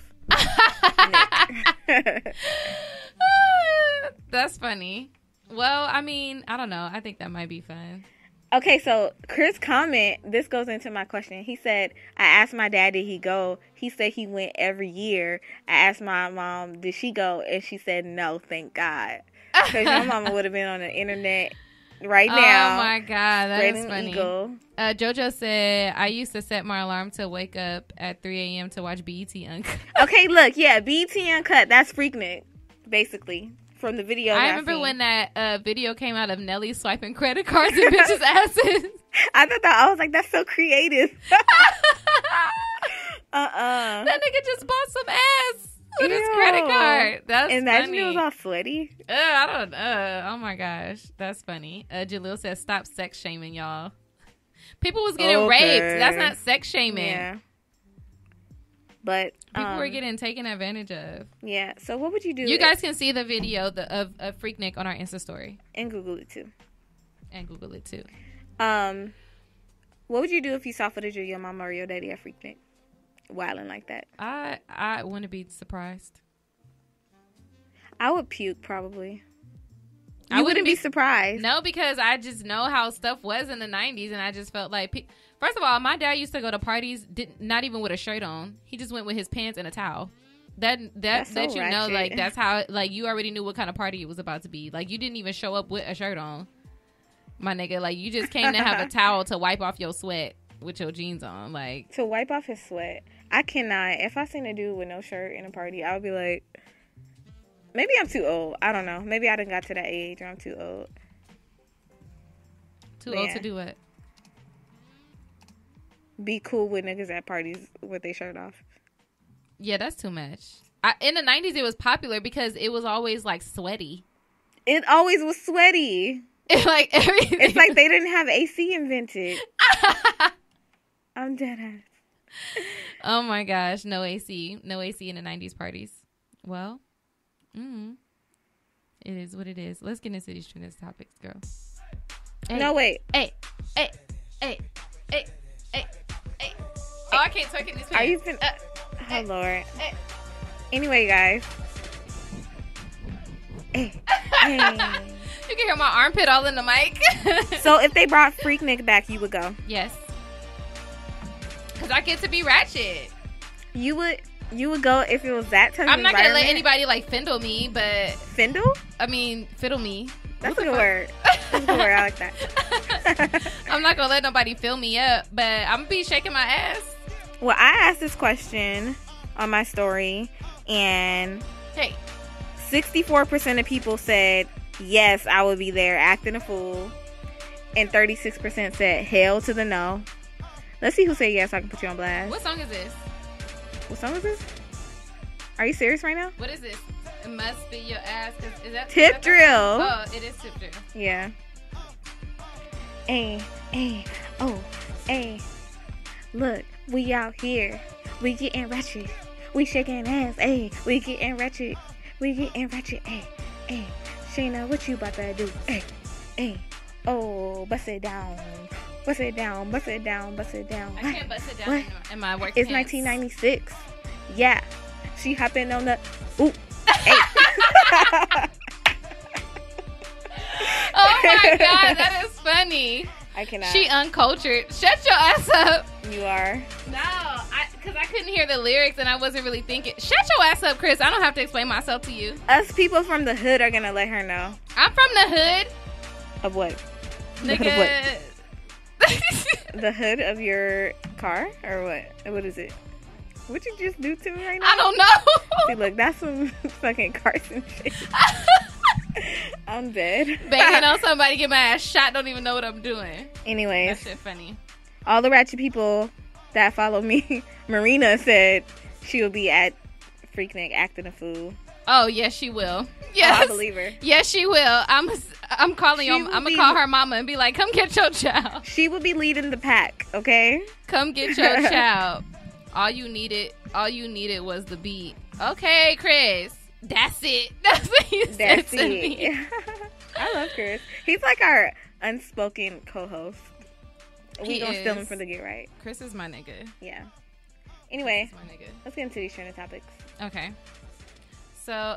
That's funny. Well, I mean, I don't know. I think that might be fun. Okay, so Chris comment, this goes into my question. He said, I asked my dad, did he go? He said he went every year. I asked my mom, did she go? And she said, no, thank God. Because your mama would have been on the internet right now. Oh, my God. That is funny. Eagle. JoJo said, I used to set my alarm to wake up at 3 a.m. to watch BET Uncut. Okay, look, yeah, BET Uncut, that's Freaknik, basically. From the video I remember when that video came out of Nelly swiping credit cards in bitches' asses. I thought that, I was like, that's so creative. That nigga just bought some ass with his credit card. That's Imagine funny. it was all sweaty. I don't know. Oh my gosh. That's funny. Jalil says, stop sex shaming, y'all. People was getting raped. That's not sex shaming. Yeah. But people were getting taken advantage of. Yeah. So what would you do? You guys can see the video of Freaknik on our Insta story. And Google it too. What would you do if you saw footage of your mama or your daddy at Freaknik wilding like that? I wouldn't be surprised. I would puke probably. I wouldn't be surprised. No, because I just know how stuff was in the 90s, and I just felt like... First of all, my dad used to go to parties, not even with a shirt on. He just went with his pants and a towel. That so you know, ratchet. like, that's how... Like, you already knew what kind of party it was about to be. Like, you didn't even show up with a shirt on, my nigga. Like, you just came to have a towel to wipe off your sweat with your jeans on. Like... To wipe off his sweat. I cannot. If I seen a dude with no shirt in a party, I would be like... Maybe I'm too old. I don't know. Maybe I done got to that age or I'm too old. Too old to do what? Be cool with niggas at parties with their shirt off. Yeah, that's too much. In the 90s, it was popular because it was always, like, sweaty. It always was sweaty. Like, everything. It's like they didn't have AC invented. I'm dead ass. Oh, my gosh. No AC. No AC in the 90s parties. Well... It is what it is. Let's get into these trending topics, girl. Hey, no, wait. Hey. Oh, I can't twerk in this pants. Are you oh, Lord. Anyway, guys. Hey. You can hear my armpit all in the mic. So, if they brought Freaknik back, you would go? Yes. Because I get to be ratchet. You would go if it was that type of I'm not going to let environment? anybody, like, findle me, but... Findle? I mean, fiddle me. That's a good word. That's a good word. I like that. I'm not going to let nobody fill me up, but I'm going to be shaking my ass. Well, I asked this question on my story, and 64% of people said, yes, I would be there acting a fool, and 36% said, hell to the no. Let's see who said yes so I can put you on blast. What song is this? What song is this? Are you serious right now? What is this? It must be your ass. Is that Tip Drill? Oh, it is Tip Drill. Yeah. Hey, oh, hey. Look, we out here. We getting ratchet. We shaking ass. Hey, we getting ratchet. We getting ratchet. Hey. Shayna, what you about to do? Hey. Oh, bust it down. Bust it down. I can't bust it down in my work It's pants. 1996. Yeah. She hopping on the... Ooh. Hey. Oh my God, that is funny. I cannot. She uncultured. Shut your ass up. You are. No, because I couldn't hear the lyrics and I wasn't really thinking. Shut your ass up, Chris. I don't have to explain myself to you. Us people from the hood are gonna let her know. I'm from the hood. Of what? Nigga. The hood of your car? Or what? What is it? What you just do to me right now? I don't know. See, look, that's some fucking Carson shit. I'm dead. Banging on somebody, get my ass shot, don't even know what I'm doing. Anyways. That shit funny. All the ratchet people that follow me, Marina said she will be at Freaknik acting a fool. Oh, yes, she will. Yes. Oh, I believe her. Yes, she will. I'm calling you. I'm going to call her mama and be like, come get your child. She will be leading the pack, okay? Come get your child. All you needed was the beat. Okay, Chris. That's it. That's what you said to me. I love Chris. He's like our unspoken co-host. We gonna steal him for the Get Right. Chris is my nigga. Yeah. Anyway, let's get into these trending topics. Okay. So,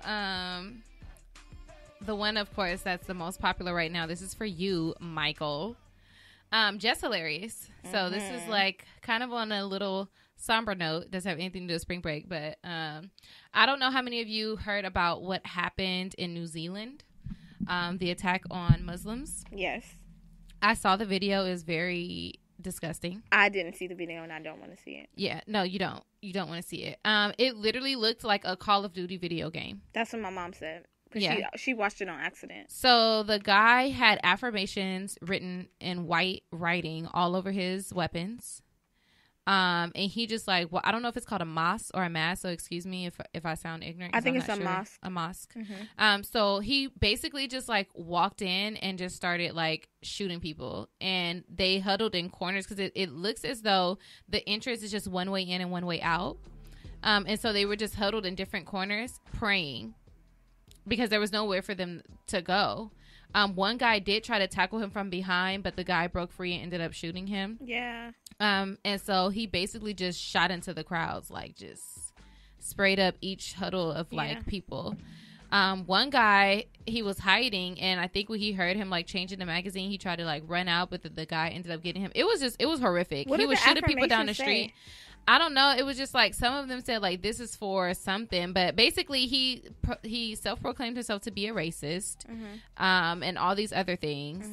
the one, of course, that's the most popular right now. This is for you, Michael. Just hilarious. So this is like kind of on a little somber note. Doesn't have anything to do with spring break, but I don't know how many of you heard about what happened in New Zealand, the attack on Muslims. Yes. I saw the video. It was very disgusting. I didn't see the video and I don't want to see it. Yeah, no, you don't. You don't want to see it. It literally looked like a Call of Duty video game. That's what my mom said. Yeah. She watched it on accident. So the guy had affirmations written in white writing all over his weapons. And he just like, well, I don't know if it's called a mosque or a mass, so excuse me if I sound ignorant. I think it's a mosque. A mosque. Mm-hmm. So he basically just like walked in and just started like shooting people, and they huddled in corners because it looks as though the entrance is just one way in and one way out. And so they were just huddled in different corners praying because there was nowhere for them to go. One guy did try to tackle him from behind, but the guy broke free and ended up shooting him. Yeah. And so he basically just shot into the crowds, like just sprayed up each huddle of like people. One guy, he was hiding, and I think when he heard him like changing the magazine, he tried to like run out, but the guy ended up getting him. It was horrific. He was shooting people down the street. I don't know. It was just like some of them said like this is for something, but basically he self-proclaimed himself to be a racist, and all these other things.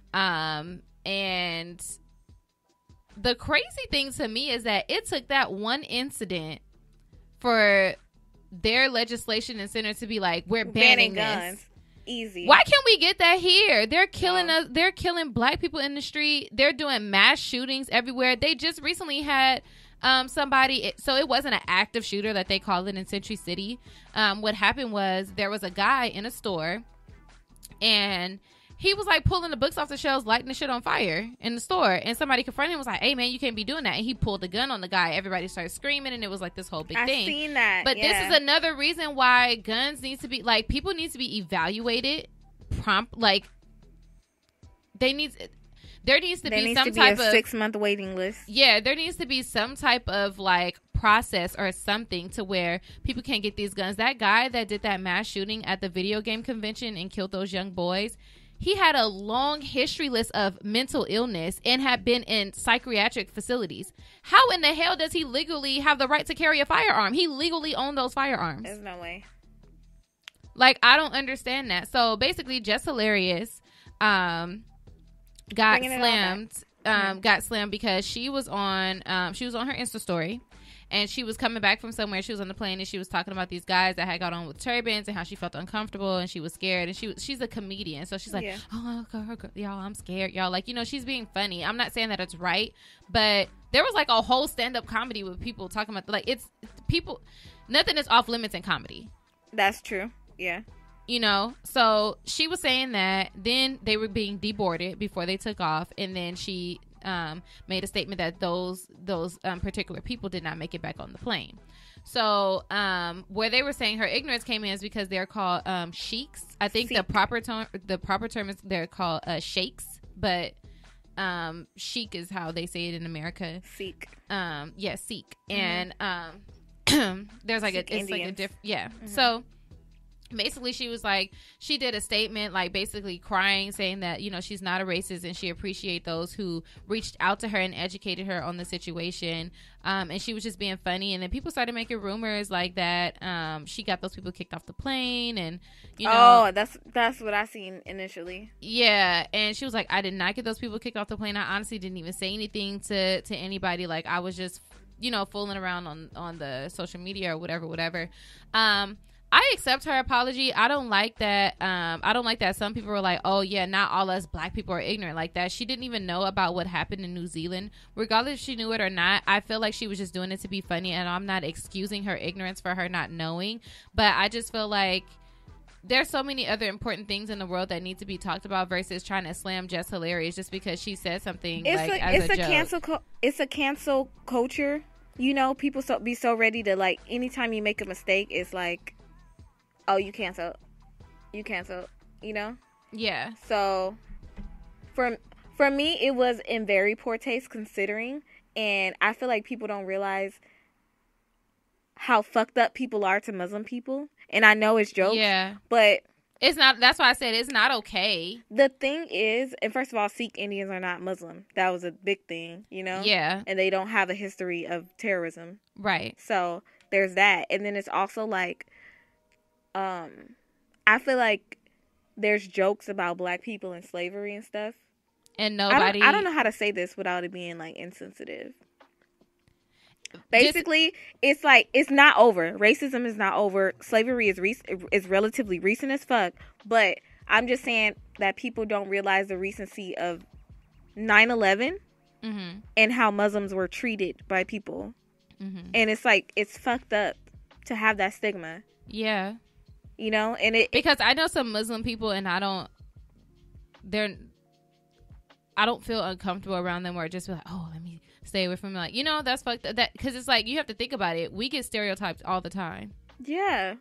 And the crazy thing to me is that it took that one incident for their legislation and center to be like, we're banning guns. This. Easy. Why can't we get that here? They're killing us. They're killing black people in the street. They're doing mass shootings everywhere. They just recently had somebody, so it wasn't an active shooter that they call it in Century City. What happened was there was a guy in a store, and he was like pulling the books off the shelves, lighting the shit on fire in the store, and somebody confronted him, was like, hey man, you can't be doing that, and he pulled the gun on the guy. Everybody started screaming, and it was like this whole big thing. I've seen that. But this is another reason why guns needs to be like, people need to be evaluated like there needs to be some type of 6-month waiting list. Yeah, there needs to be some type of like process or something to where people can't get these guns. That guy that did that mass shooting at the video game convention and killed those young boys, he had a long history list of mental illness and had been in psychiatric facilities. How in the hell does he legally have the right to carry a firearm? He legally owned those firearms. There's no way. Like, I don't understand that. So basically, Just Hilarious got slammed because she was on her Insta story, and she was coming back from somewhere. She was on the plane, and she was talking about these guys that had got on with turbans and how she felt uncomfortable and she was scared. And she's a comedian, so she's like, oh, girl, y'all, I'm scared, y'all. Like, you know, she's being funny. I'm not saying that it's right, but there was like a whole stand-up comedy with people talking about like it's people. Nothing is off limits in comedy. That's true. Yeah. You know, so she was saying that then they were being deboarded before they took off, and then she made a statement that those particular people did not make it back on the plane. So where they were saying her ignorance came in is because they're called sheiks. I think the proper term is they're called sheiks, but sheik is how they say it in America. Sikh. Yeah, Sikh. And there's like Sikh it's Indians. like a different, yeah. Mm-hmm. So basically she was like, she did a statement like basically crying, saying that, you know, she's not a racist and she appreciates those who reached out to her and educated her on the situation, and she was just being funny. And then people started making rumors like that she got those people kicked off the plane, and you know, that's what I seen initially. Yeah, and she was like, I did not get those people kicked off the plane. I honestly didn't even say anything to anybody. Like, I was just, you know, fooling around on the social media or whatever. I accept her apology. I don't like that. I don't like that some people were like, oh yeah, not all us black people are ignorant like that. She didn't even know about what happened in New Zealand. Regardless if she knew it or not, I feel like she was just doing it to be funny, and I'm not excusing her ignorance for her not knowing. But I just feel like there's so many other important things in the world that need to be talked about versus trying to slam Jess Hilarious just because she said something as a joke. It's a cancel culture. You know, people be so ready to, like, anytime you make a mistake, it's like, oh, you canceled, you know? Yeah. So, for me, it was in very poor taste considering, and I feel like people don't realize how fucked up people are to Muslim people. And I know it's jokes, yeah, but it's not. That's why I said it's not okay. The thing is, and first of all, Sikh Indians are not Muslim. That was a big thing, you know? Yeah. And they don't have a history of terrorism. Right. So, there's that. And then it's also like, I feel like there's jokes about black people and slavery and stuff. And nobody... I don't know how to say this without it being, like, insensitive. Basically, it's like, it's not over. Racism is not over. Slavery is relatively recent as fuck. But I'm just saying that people don't realize the recency of 9/11 mm-hmm. and how Muslims were treated by people. Mm-hmm. And it's like, it's fucked up to have that stigma. Yeah. You know, and because I know some Muslim people, and I don't feel uncomfortable around them, or just be like, oh, let me stay away from them. Like, you know, that's fucked up. That, because it's like, you have to think about it. We get stereotyped all the time. Yeah.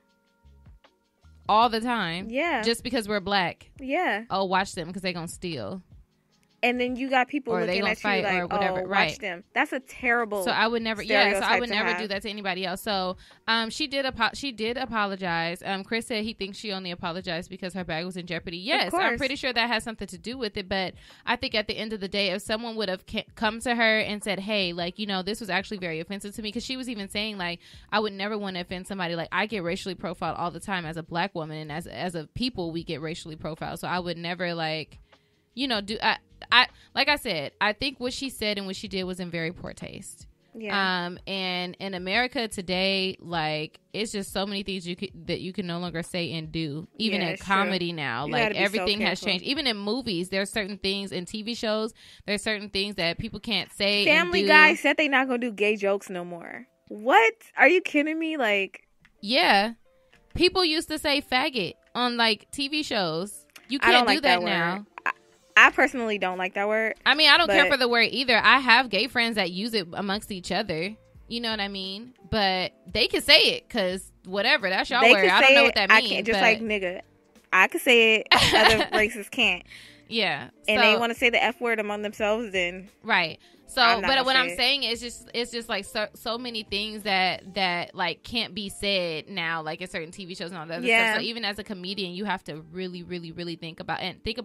All the time. Yeah. Just because we're black. Yeah. Oh, watch them because they're gonna steal. And then you got people looking at you like, whatever. Oh, Right. watch them. That's a terrible. So I would never. Yeah. So I would never do that to anybody else. So, she did apologize. Chris said he thinks she only apologized because her bag was in jeopardy. Yes, I'm pretty sure that has something to do with it. But I think at the end of the day, if someone would have come to her and said, "Hey, like, you know, this was actually very offensive to me," because she was even saying like, I would never want to offend somebody. Like, I get racially profiled all the time as a black woman, and as a people, we get racially profiled. So I would never, like, you know, I like I said, I think what she said and what she did was in very poor taste. Yeah. And in America today, like, it's just so many things that you can no longer say and do. Even in comedy now, like, everything has changed. Even in movies, there's certain things in TV shows. There's certain things that people can't say. Family Guy said they not gonna do gay jokes no more. What? Are you kidding me? Like, yeah, people used to say faggot on like TV shows. You can't do that now. I personally don't like that word. I mean, I don't care for the word either. I have gay friends that use it amongst each other. You know what I mean? But they can say it because whatever. That's y'all word. I don't know what that means. I can't. Just like nigga. I can say it. Other races can't. Yeah. And they want to say the F word among themselves, then. Right. So, but what I'm saying is it's just like so many things that like can't be said now, like in certain TV shows and all that other stuff. So even as a comedian, you have to really, really, really think about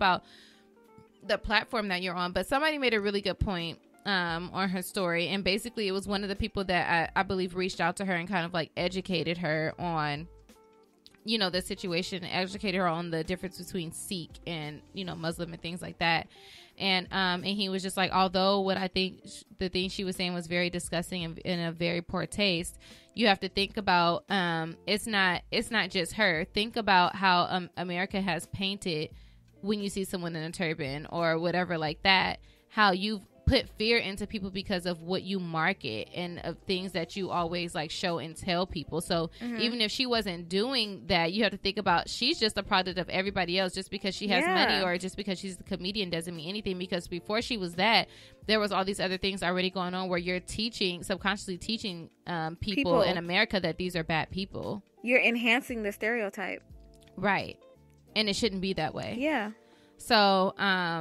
the platform that you're on. But somebody made a really good point on her story, and basically it was one of the people that I believe reached out to her and kind of like educated her on, you know, the situation, educated her on the difference between Sikh and, you know, Muslim and things like that. And he was just like, although what I think the thing she was saying was very disgusting and in a very poor taste, you have to think about it's not just her. Think about how America has painted when you see someone in a turban or whatever like that, how you've put fear into people because of what you market and of things that you always like show and tell people. So even if she wasn't doing that, you have to think about she's just a product of everybody else. Just because she has money or just because she's a comedian doesn't mean anything, because before she was that, there was all these other things already going on where you're subconsciously teaching people in America that these are bad people. You're enhancing the stereotype. Right. And it shouldn't be that way. Yeah. So,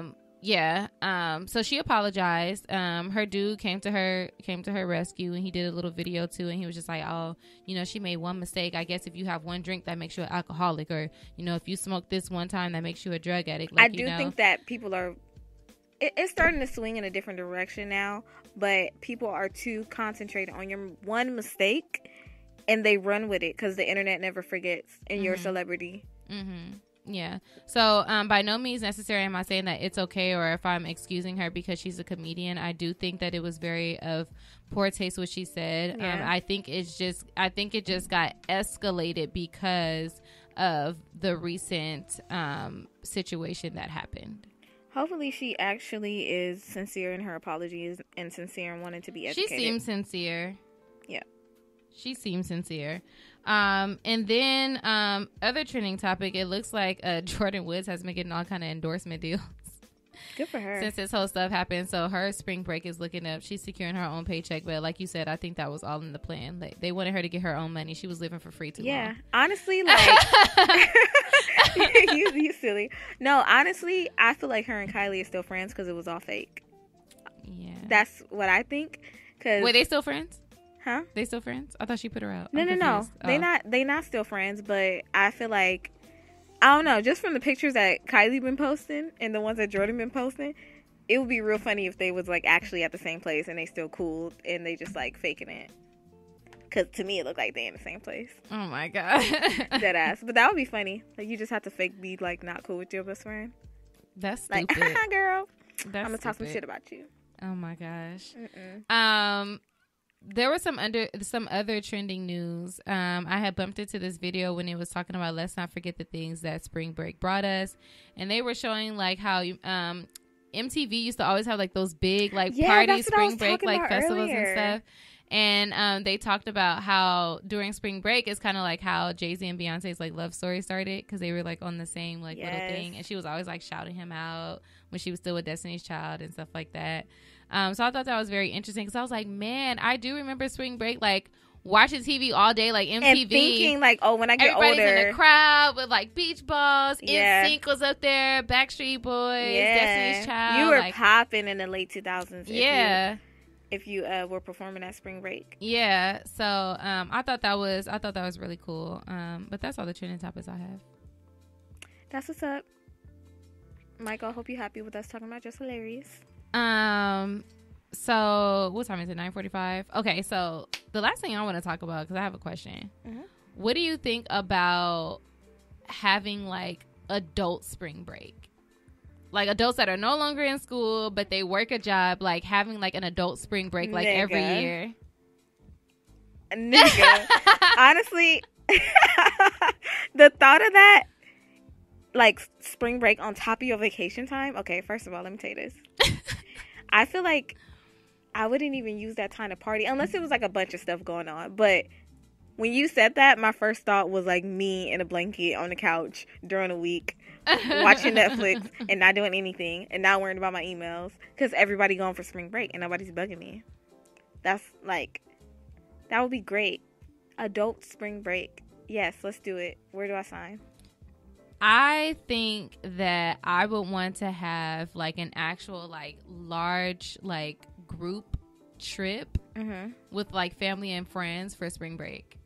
Yeah. So she apologized. Her dude came to her rescue, and he did a little video too, and he was just like, oh, she made one mistake. I guess if you have one drink, that makes you an alcoholic, or if you smoke this one time, that makes you a drug addict. Like, I do think that people are, it's starting to swing in a different direction now, but people are too concentrated on your one mistake, and they run with it because the internet never forgets, and you're a celebrity. Yeah. So by no means necessary am I saying that it's okay, or if I'm excusing her because she's a comedian. I do think that it was very of poor taste what she said. Yeah. I think it just got escalated because of the recent situation that happened. Hopefully she actually is sincere in her apologies and sincere in wanting to be educated. She seems sincere. Yeah. She seems sincere. And then other trending topic, it looks like Jordan Woods has been getting all kind of endorsement deals. Good for her. Since this whole stuff happened. So her spring break is looking up. She's securing her own paycheck. But like you said, I think that was all in the plan. They wanted her to get her own money. She was living for free too long. Honestly, like, you silly. No, honestly, I feel like her and Kylie are still friends because it was all fake. Yeah. That's what I think. Wait, they still friends? Huh? They still friends? I thought she put her out. No. They not still friends, but I feel like, I don't know, just from the pictures that Kylie been posting and the ones that Jordan been posting, it would be real funny if they was like actually at the same place and they still cool and they just like faking it. Because to me, it looked like they in the same place. Oh my God. Dead ass. But that would be funny. Like, you just have to fake be like not cool with your best friend. That's stupid. Like, girl, I'm gonna talk some shit about you. Oh my gosh. There was some other trending news. I had bumped into this video when it was talking about let's not forget the things that spring break brought us, and they were showing like how MTV used to always have like those big like parties, spring break like festivals and stuff. And they talked about how during spring break it's kind of like how Jay-Z and Beyonce's like love story started, because they were like on the same like little thing, and she was always like shouting him out when she was still with Destiny's Child and stuff like that. So I thought that was very interesting, because I was like, man, I do remember spring break, like watching TV all day, like MTV, and thinking like, oh, when I get everybody's older, in the crowd with like beach balls, NSYNC was up there, Backstreet Boys, Destiny's Child. You were like, popping in the late 2000s. Yeah. If you were performing at spring break. Yeah. So I thought that was really cool. But that's all the trending topics I have. That's what's up. Michael, I hope you're happy with us talking about Just Hilarious. So what time is it? 9:45. Okay, so the last thing I want to talk about, because I have a question. Mm-hmm. What do you think about having like adult spring break? Like adults that are no longer in school, but they work a job, like having like an adult spring break like every year. Nigga. Honestly, the thought of that, like spring break on top of your vacation time. Okay, first of all, let me tell you this. I feel like I wouldn't even use that time to party unless it was like a bunch of stuff going on. But when you said that, my first thought was like me in a blanket on the couch during a week, watching Netflix and not doing anything and not worrying about my emails because everybody going for spring break and nobody's bugging me. That's like, that would be great. Adult spring break. Yes, let's do it. Where do I sign? I think that I would want to have like an actual like large like group trip with like family and friends for spring break.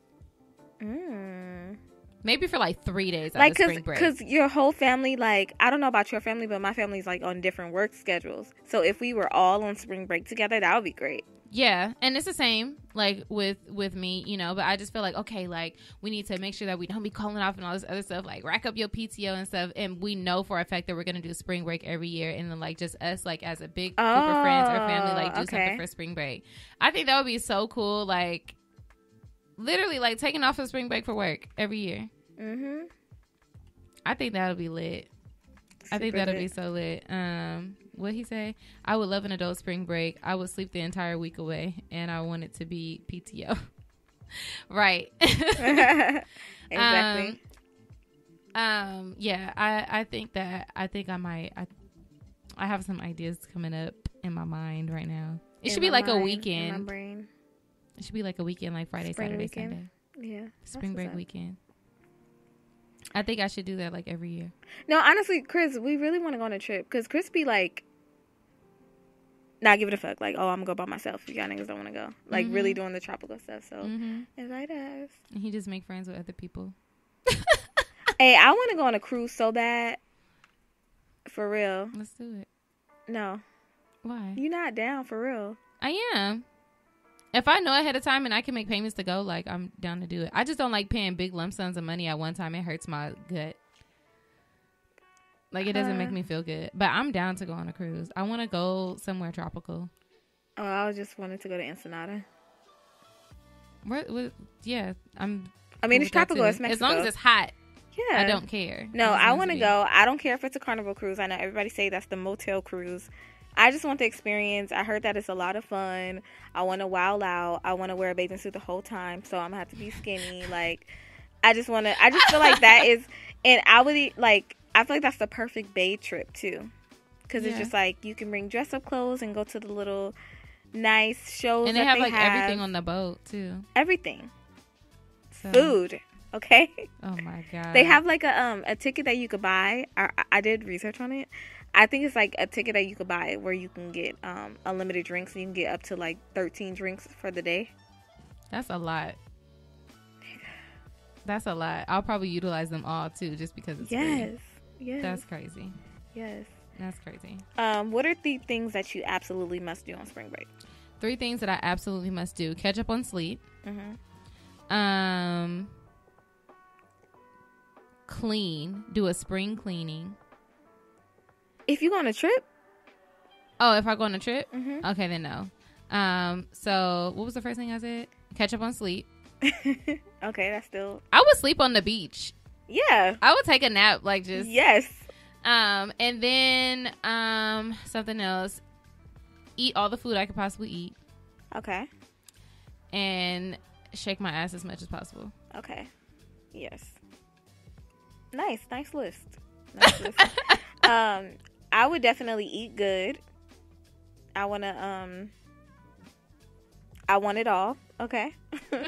Maybe for like 3 days out of spring break. Because your whole family, like, I don't know about your family, but my family's like on different work schedules. So if we were all on spring break together, that would be great. Yeah, and it's the same like with me, you know, but I just feel like, okay, like we need to make sure that we don't be calling off and all this other stuff, like rack up your PTO and stuff, and we know for a fact that we're going to do spring break every year, and then like just us like as a big group of friends or family like do something for spring break. I think that would be so cool, like literally like taking off a spring break for work every year. I think that would be lit. I think that'll be so lit. What'd he say? I would love an adult spring break. I would sleep the entire week away, and I want it to be PTO. Right. Exactly. Yeah, I think I might. I have some ideas coming up in my mind right now. It should be like a weekend. In my brain. It should be like a weekend, like Friday, Saturday, Sunday. Yeah. Spring break weekend. I think I should do that like every year. No, honestly, Chris, we really want to go on a trip because Chris be like, not give it a fuck. Like, oh, I'm gonna go by myself if y'all niggas don't want to go. Like, really doing the tropical stuff. So, invite us. And he just make friends with other people. Hey, I want to go on a cruise so bad. For real. Let's do it. No. Why? You not down for real. I am. If I know ahead of time and I can make payments to go, like, I'm down to do it. I just don't like paying big lump sums of money at one time. It hurts my gut. Like, it doesn't make me feel good. But I'm down to go on a cruise. I want to go somewhere tropical. Oh, I just wanted to go to Ensenada. Yeah, I mean, it's tropical. It's Mexico. As long as it's hot. Yeah. I don't care. No, I want to go. I don't care if it's a Carnival cruise. I know everybody say that's the motel cruise. I just want the experience. I heard that it's a lot of fun. I want to wild out. I want to wear a bathing suit the whole time, so I'm going to have to be skinny. Like, I just feel like that is, and I feel like that's the perfect bae trip, too. Because it's just like, you can bring dress-up clothes and go to the little nice shows. And they have, everything on the boat, too. Everything. So. Food. Okay. Oh my God. They have like a ticket that you could buy. I did research on it. I think it's like a ticket that you could buy where you can get unlimited drinks. And you can get up to like 13 drinks for the day. That's a lot. That's a lot. I'll probably utilize them all too, just because it's free. Yes. That's crazy. Yes. That's crazy. What are the things that you absolutely must do on spring break? 3 things that I absolutely must do: catch up on sleep. Clean. Do a spring cleaning. If you go on a trip? Oh, if I go on a trip? Okay, then no. So what was the first thing I said? Catch up on sleep. Okay, that's still. I would sleep on the beach. Yeah. I would take a nap, like just. Yes. And then something else. Eat all the food I could possibly eat. Okay. And shake my ass as much as possible. Okay. Yes. Nice list. I would definitely eat good. I want it all. Okay.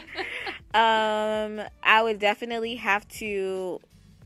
I would definitely have to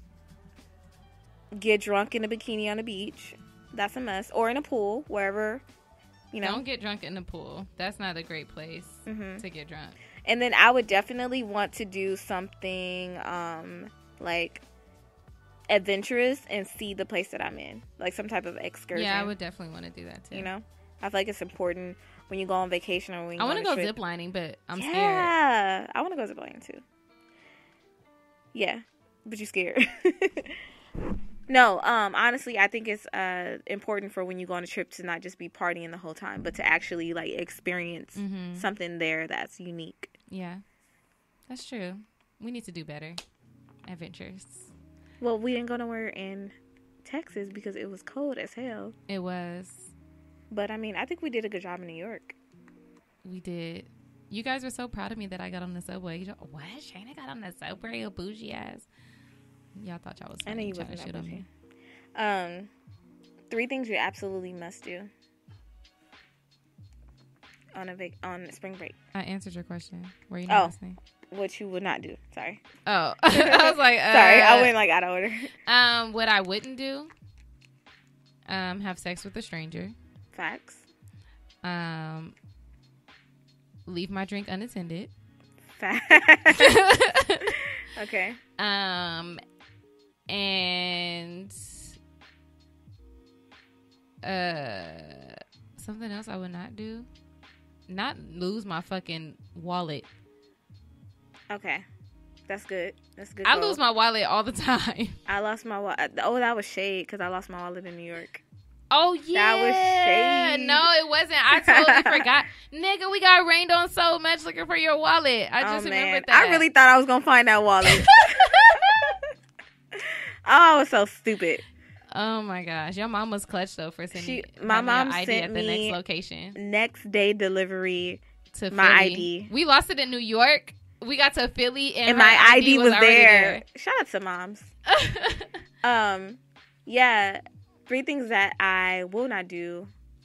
get drunk in a bikini on the beach. That's a must. Or in a pool, wherever, Don't get drunk in the pool. That's not a great place to get drunk. And then I would definitely want to do something like adventurous and see the place that I'm in, like some type of excursion. Yeah, I would definitely want to do that too. I feel like it's important when you go on vacation or when you I want to go trip. ziplining, but I'm scared. Yeah, I want to go ziplining too. Yeah, but you're scared. No, honestly, I think it's important for when you go on a trip to not just be partying the whole time, but to actually like experience something there that's unique. Yeah, that's true. We need to do better adventures. Well, we didn't go nowhere in Texas because it was cold as hell. It was. But, I mean, I think we did a good job in New York. We did. You guys were so proud of me that I got on the subway. What? Shayna got on the subway? Your bougie ass. Y'all thought y'all was funny. I know you wasn't that bougie. 3 things you absolutely must do on spring break. I answered your question. Were you not listening? What you would not do. Sorry. Oh. I was like, sorry, I went like out of order. What I wouldn't do, have sex with a stranger. Facts. Leave my drink unattended. Facts. Okay. And something else I would not do. Not lose my fucking wallet. Okay. That's good. That's good. I lose my wallet all the time. I lost my wallet. Oh, that was shade because I lost my wallet in New York. Oh, yeah. That was shade. No, it wasn't. I totally forgot. Nigga, we got rained on so much looking for your wallet. I just remembered that. I really thought I was going to find that wallet. I was so stupid. Oh, my gosh. Your mom was clutch, though, for sending my mom ID sent at the me next location. Next day delivery to my Philly. ID. We lost it in New York. We got to Philly and my ID was there. Shout out to moms. Yeah. 3 things that I will not do.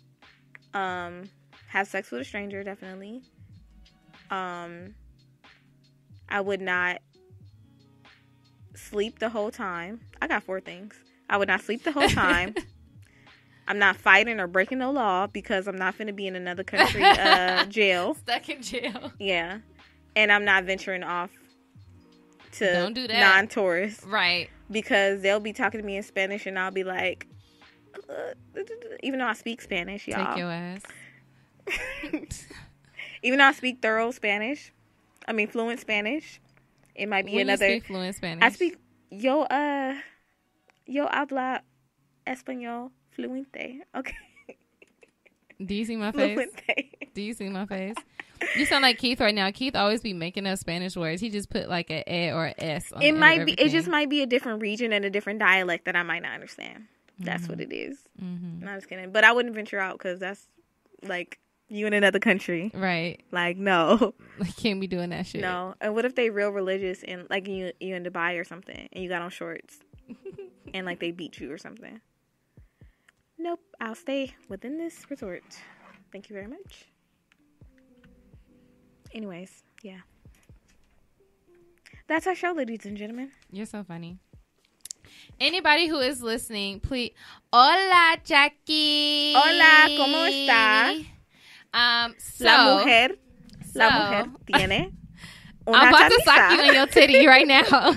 Have sex with a stranger, definitely. I would not sleep the whole time. I got 4 things. I would not sleep the whole time. I'm not fighting or breaking no law because I'm not finna be in another country jail. Stuck in jail. Yeah. And I'm not venturing off to Don't do that. non-tourists. Right. Because they'll be talking to me in Spanish and I'll be like, even though I speak Spanish, y'all. Take your ass. Even though I speak fluent Spanish, it might be When another. you speak fluent Spanish. I speak, yo habla español fluente. Okay. Do you see my face? Fluente. Do you see my face? You sound like Keith right now. Keith always be making up Spanish words. He just put like a "e" or a "s" on It the might end be. of It just everything. might be a different region and a different dialect that I might not understand. That's what it is. Mm-hmm. No, I'm just kidding. But I wouldn't venture out because that's like you in another country. Right. Like no, Like, can't be doing that shit. no. And what if they real religious and like you in Dubai or something and you got on shorts and like they beat you or something? Nope. I'll stay within this resort. Thank you very much. Anyways, yeah. That's our show, ladies and gentlemen. You're so funny. Anybody who is listening, please. Hola, Jackie. Hola, ¿cómo está? La mujer tiene una I'm about to camisa. sock you in your titty right now.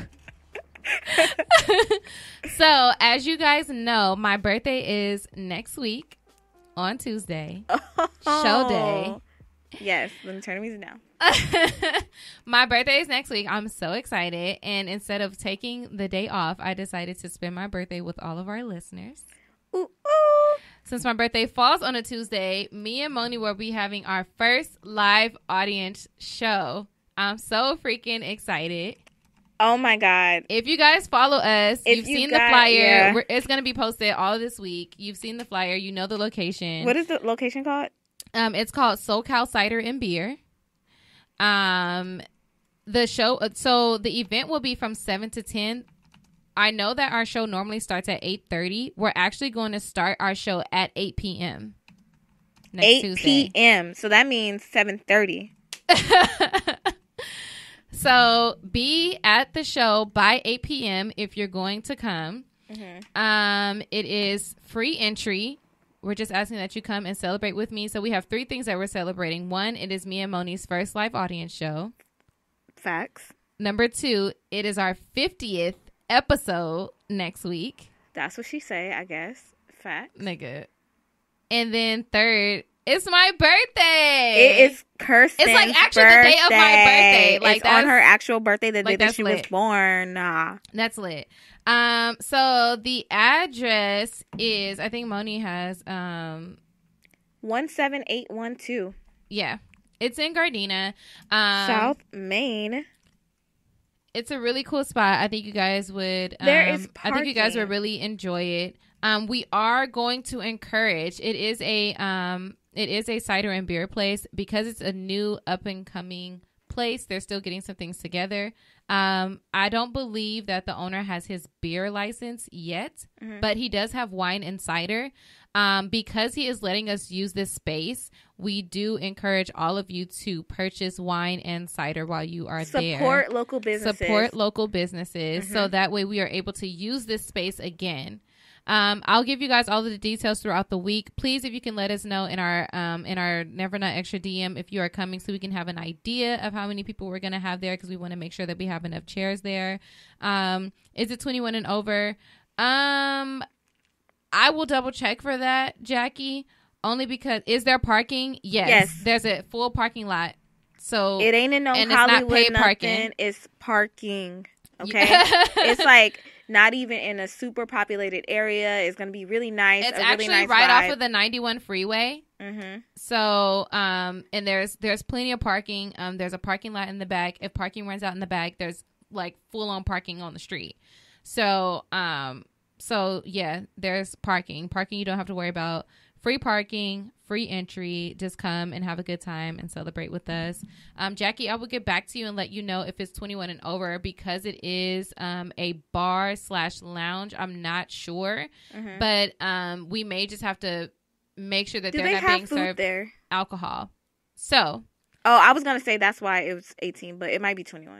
So, as you guys know, my birthday is next week on Tuesday. Show day. Yes, let me turn the music down. My birthday is next week. I'm so excited. And instead of taking the day off, I decided to spend my birthday with all of our listeners. Ooh, ooh. Since my birthday falls on a Tuesday, me and Moni will be having our first live audience show. I'm so freaking excited. Oh my God. If you guys follow us, If you've you seen got- the flyer. yeah. It's going to be posted all this week. You've seen the flyer. You know the location. What is the location called? It's called SoCal Cider and Beer. The show, so the event will be from 7 to 10. I know that our show normally starts at 8:30. We're actually going to start our show at 8 p.m. next 8 Tuesday. p.m. So that means 7:30. So be at the show by 8 p.m. if you're going to come. Mm-hmm. It is free entry. We're just asking that you come and celebrate with me. So we have 3 things that we're celebrating. 1, it is me and Moni's first live audience show. Facts. Number 2, it is our 50th episode next week. That's what she say, I guess. Facts. Nigga. And then 3rd, it's my birthday. It is Kirsten's It's like actually the day of my birthday. Like it's on her actual birthday, the day that that's she was lit. born. Nah. That's lit. So the address is, I think Moni has, 17812 yeah, it's in Gardena. South Main. It's a really cool spot. I think you guys would, There is I think you guys parking. would really enjoy it. We are going to encourage, it is a cider and beer place because it's a new up and coming place. They're still getting some things together. I don't believe that the owner has his beer license yet, but he does have wine and cider. Because he is letting us use this space, we do encourage all of you to purchase wine and cider while you are there. Support local businesses. Support local businesses, so that way we are able to use this space again. I'll give you guys all of the details throughout the week. Please, if you can let us know in our Never Not Extra DM if you are coming, so we can have an idea of how many people we're going to have there, because we want to make sure that we have enough chairs there. Is it 21 and over? I will double check for that, Jackie, only because, is there parking? Yes. There's a full parking lot. So It ain't in no and it's not Hollywood paid nothing. parking. It's parking. Okay. It's like not even in a super populated area. It's gonna be really nice. It's a really actually nice right vibe. off of the 91 freeway. Mm-hmm. So, and there's plenty of parking. There's a parking lot in the back. If parking runs out in the back, there's like full on parking on the street. So, so yeah, there's parking. Parking you don't have to worry about. Free parking, free entry. Just come and have a good time and celebrate with us. Jackie, I will get back to you and let you know if it's 21 and over, because it is a bar/lounge. I'm not sure, but we may just have to make sure that Do they're they not have being food served there? alcohol. So, Oh, I was gonna say that's why it was 18, but it might be 21 and over.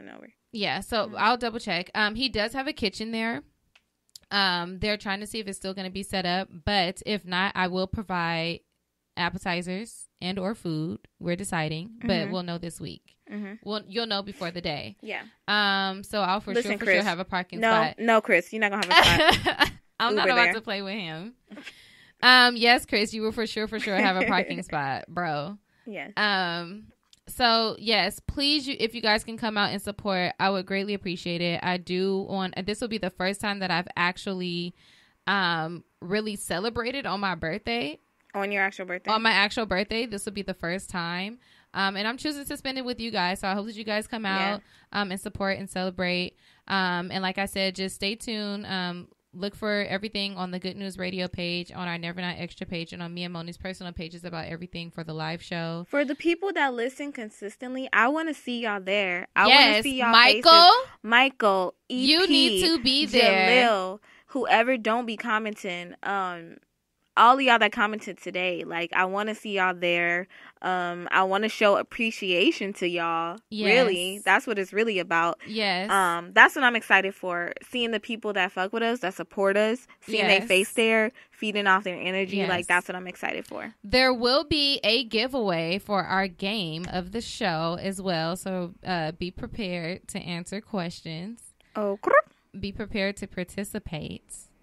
Yeah, so I'll double check. He does have a kitchen there. They're trying to see if it's still going to be set up, but if not, I will provide appetizers and or food. We're deciding, but we'll know this week. Well, you'll know before the day. Yeah. So I'll for sure have a parking spot. No, Chris, you're not gonna have a spot. I'm not about to play with him. Yes, Chris, you will for sure have a parking spot, bro. Yes. So yes, please, if you guys can come out and support, I would greatly appreciate it. I do this will be the first time that I've actually really celebrated on my birthday. On your actual birthday? On my actual birthday. This will be the first time. And I'm choosing to spend it with you guys. So I hope that you guys come out and support and celebrate. And like I said, just stay tuned. Look for everything on the Good News Radio page, on our Never Not Extra page, and on me and Moni's personal pages about everything for the live show. For the people that listen consistently, I want to see y'all there. I want to see y'all Michael, EP, you need to be there. Jalil, whoever don't be commenting, all of y'all that commented today, like, I want to see y'all there. I want to show appreciation to y'all. Yes. Really, that's what it's really about. Yes. That's what I'm excited for. Seeing the people that fuck with us, that support us, seeing their face there, feeding off their energy. Yes. Like, that's what I'm excited for. There will be a giveaway for our game of the show as well. So be prepared to answer questions. Oh, be prepared to participate.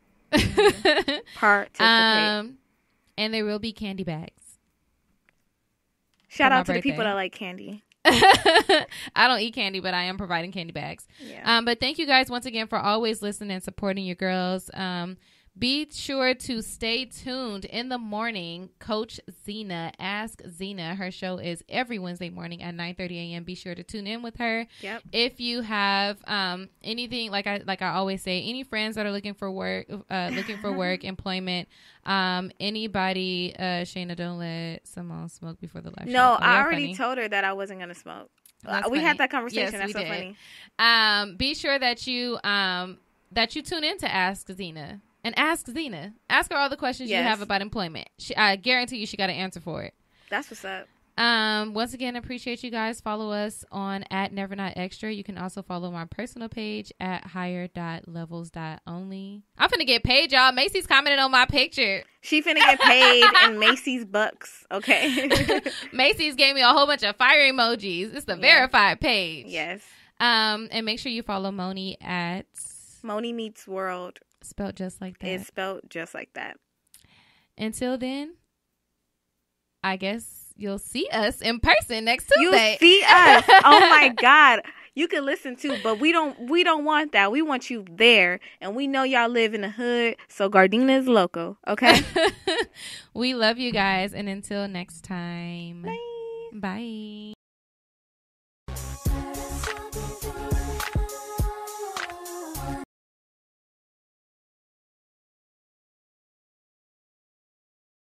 Participate. And there will be candy bags. Shout out to the people that like candy. I don't eat candy, but I am providing candy bags. Yeah. But thank you guys once again for always listening and supporting your girls. Be sure to stay tuned in the morning. Coach Zena, Ask Zena. Her show is every Wednesday morning at 9:30 a.m. Be sure to tune in with her. Yep. If you have anything, like I always say, any friends that are looking for work, employment, anybody, Shayna, don't let Simone smoke before the live show. No, I already told her that I wasn't going to smoke. We had that conversation. Yes, that's so funny. Be sure that you tune in to Ask Zena. And ask Zena. Ask her all the questions you have about employment. I guarantee you she got an answer for it. That's what's up. Once again, appreciate you guys. Follow us on @NeverNotExtra. You can also follow my personal page @higher.levels.only. I'm finna get paid, y'all. Macy's commented on my picture. She finna get paid in Macy's bucks. Okay. Macy's gave me a whole bunch of fire emojis. It's the verified page. Yes. And make sure you follow Moni at Moni Meets World. Spelled just like that. It's spelled just like that. Until then, I guess you'll see us in person next Tuesday. You'll see us. Oh my God. You can listen too, but we don't want that. We want you there. And we know y'all live in the hood, so Gardena is local, okay? We love you guys, and until next time. Bye. Bye.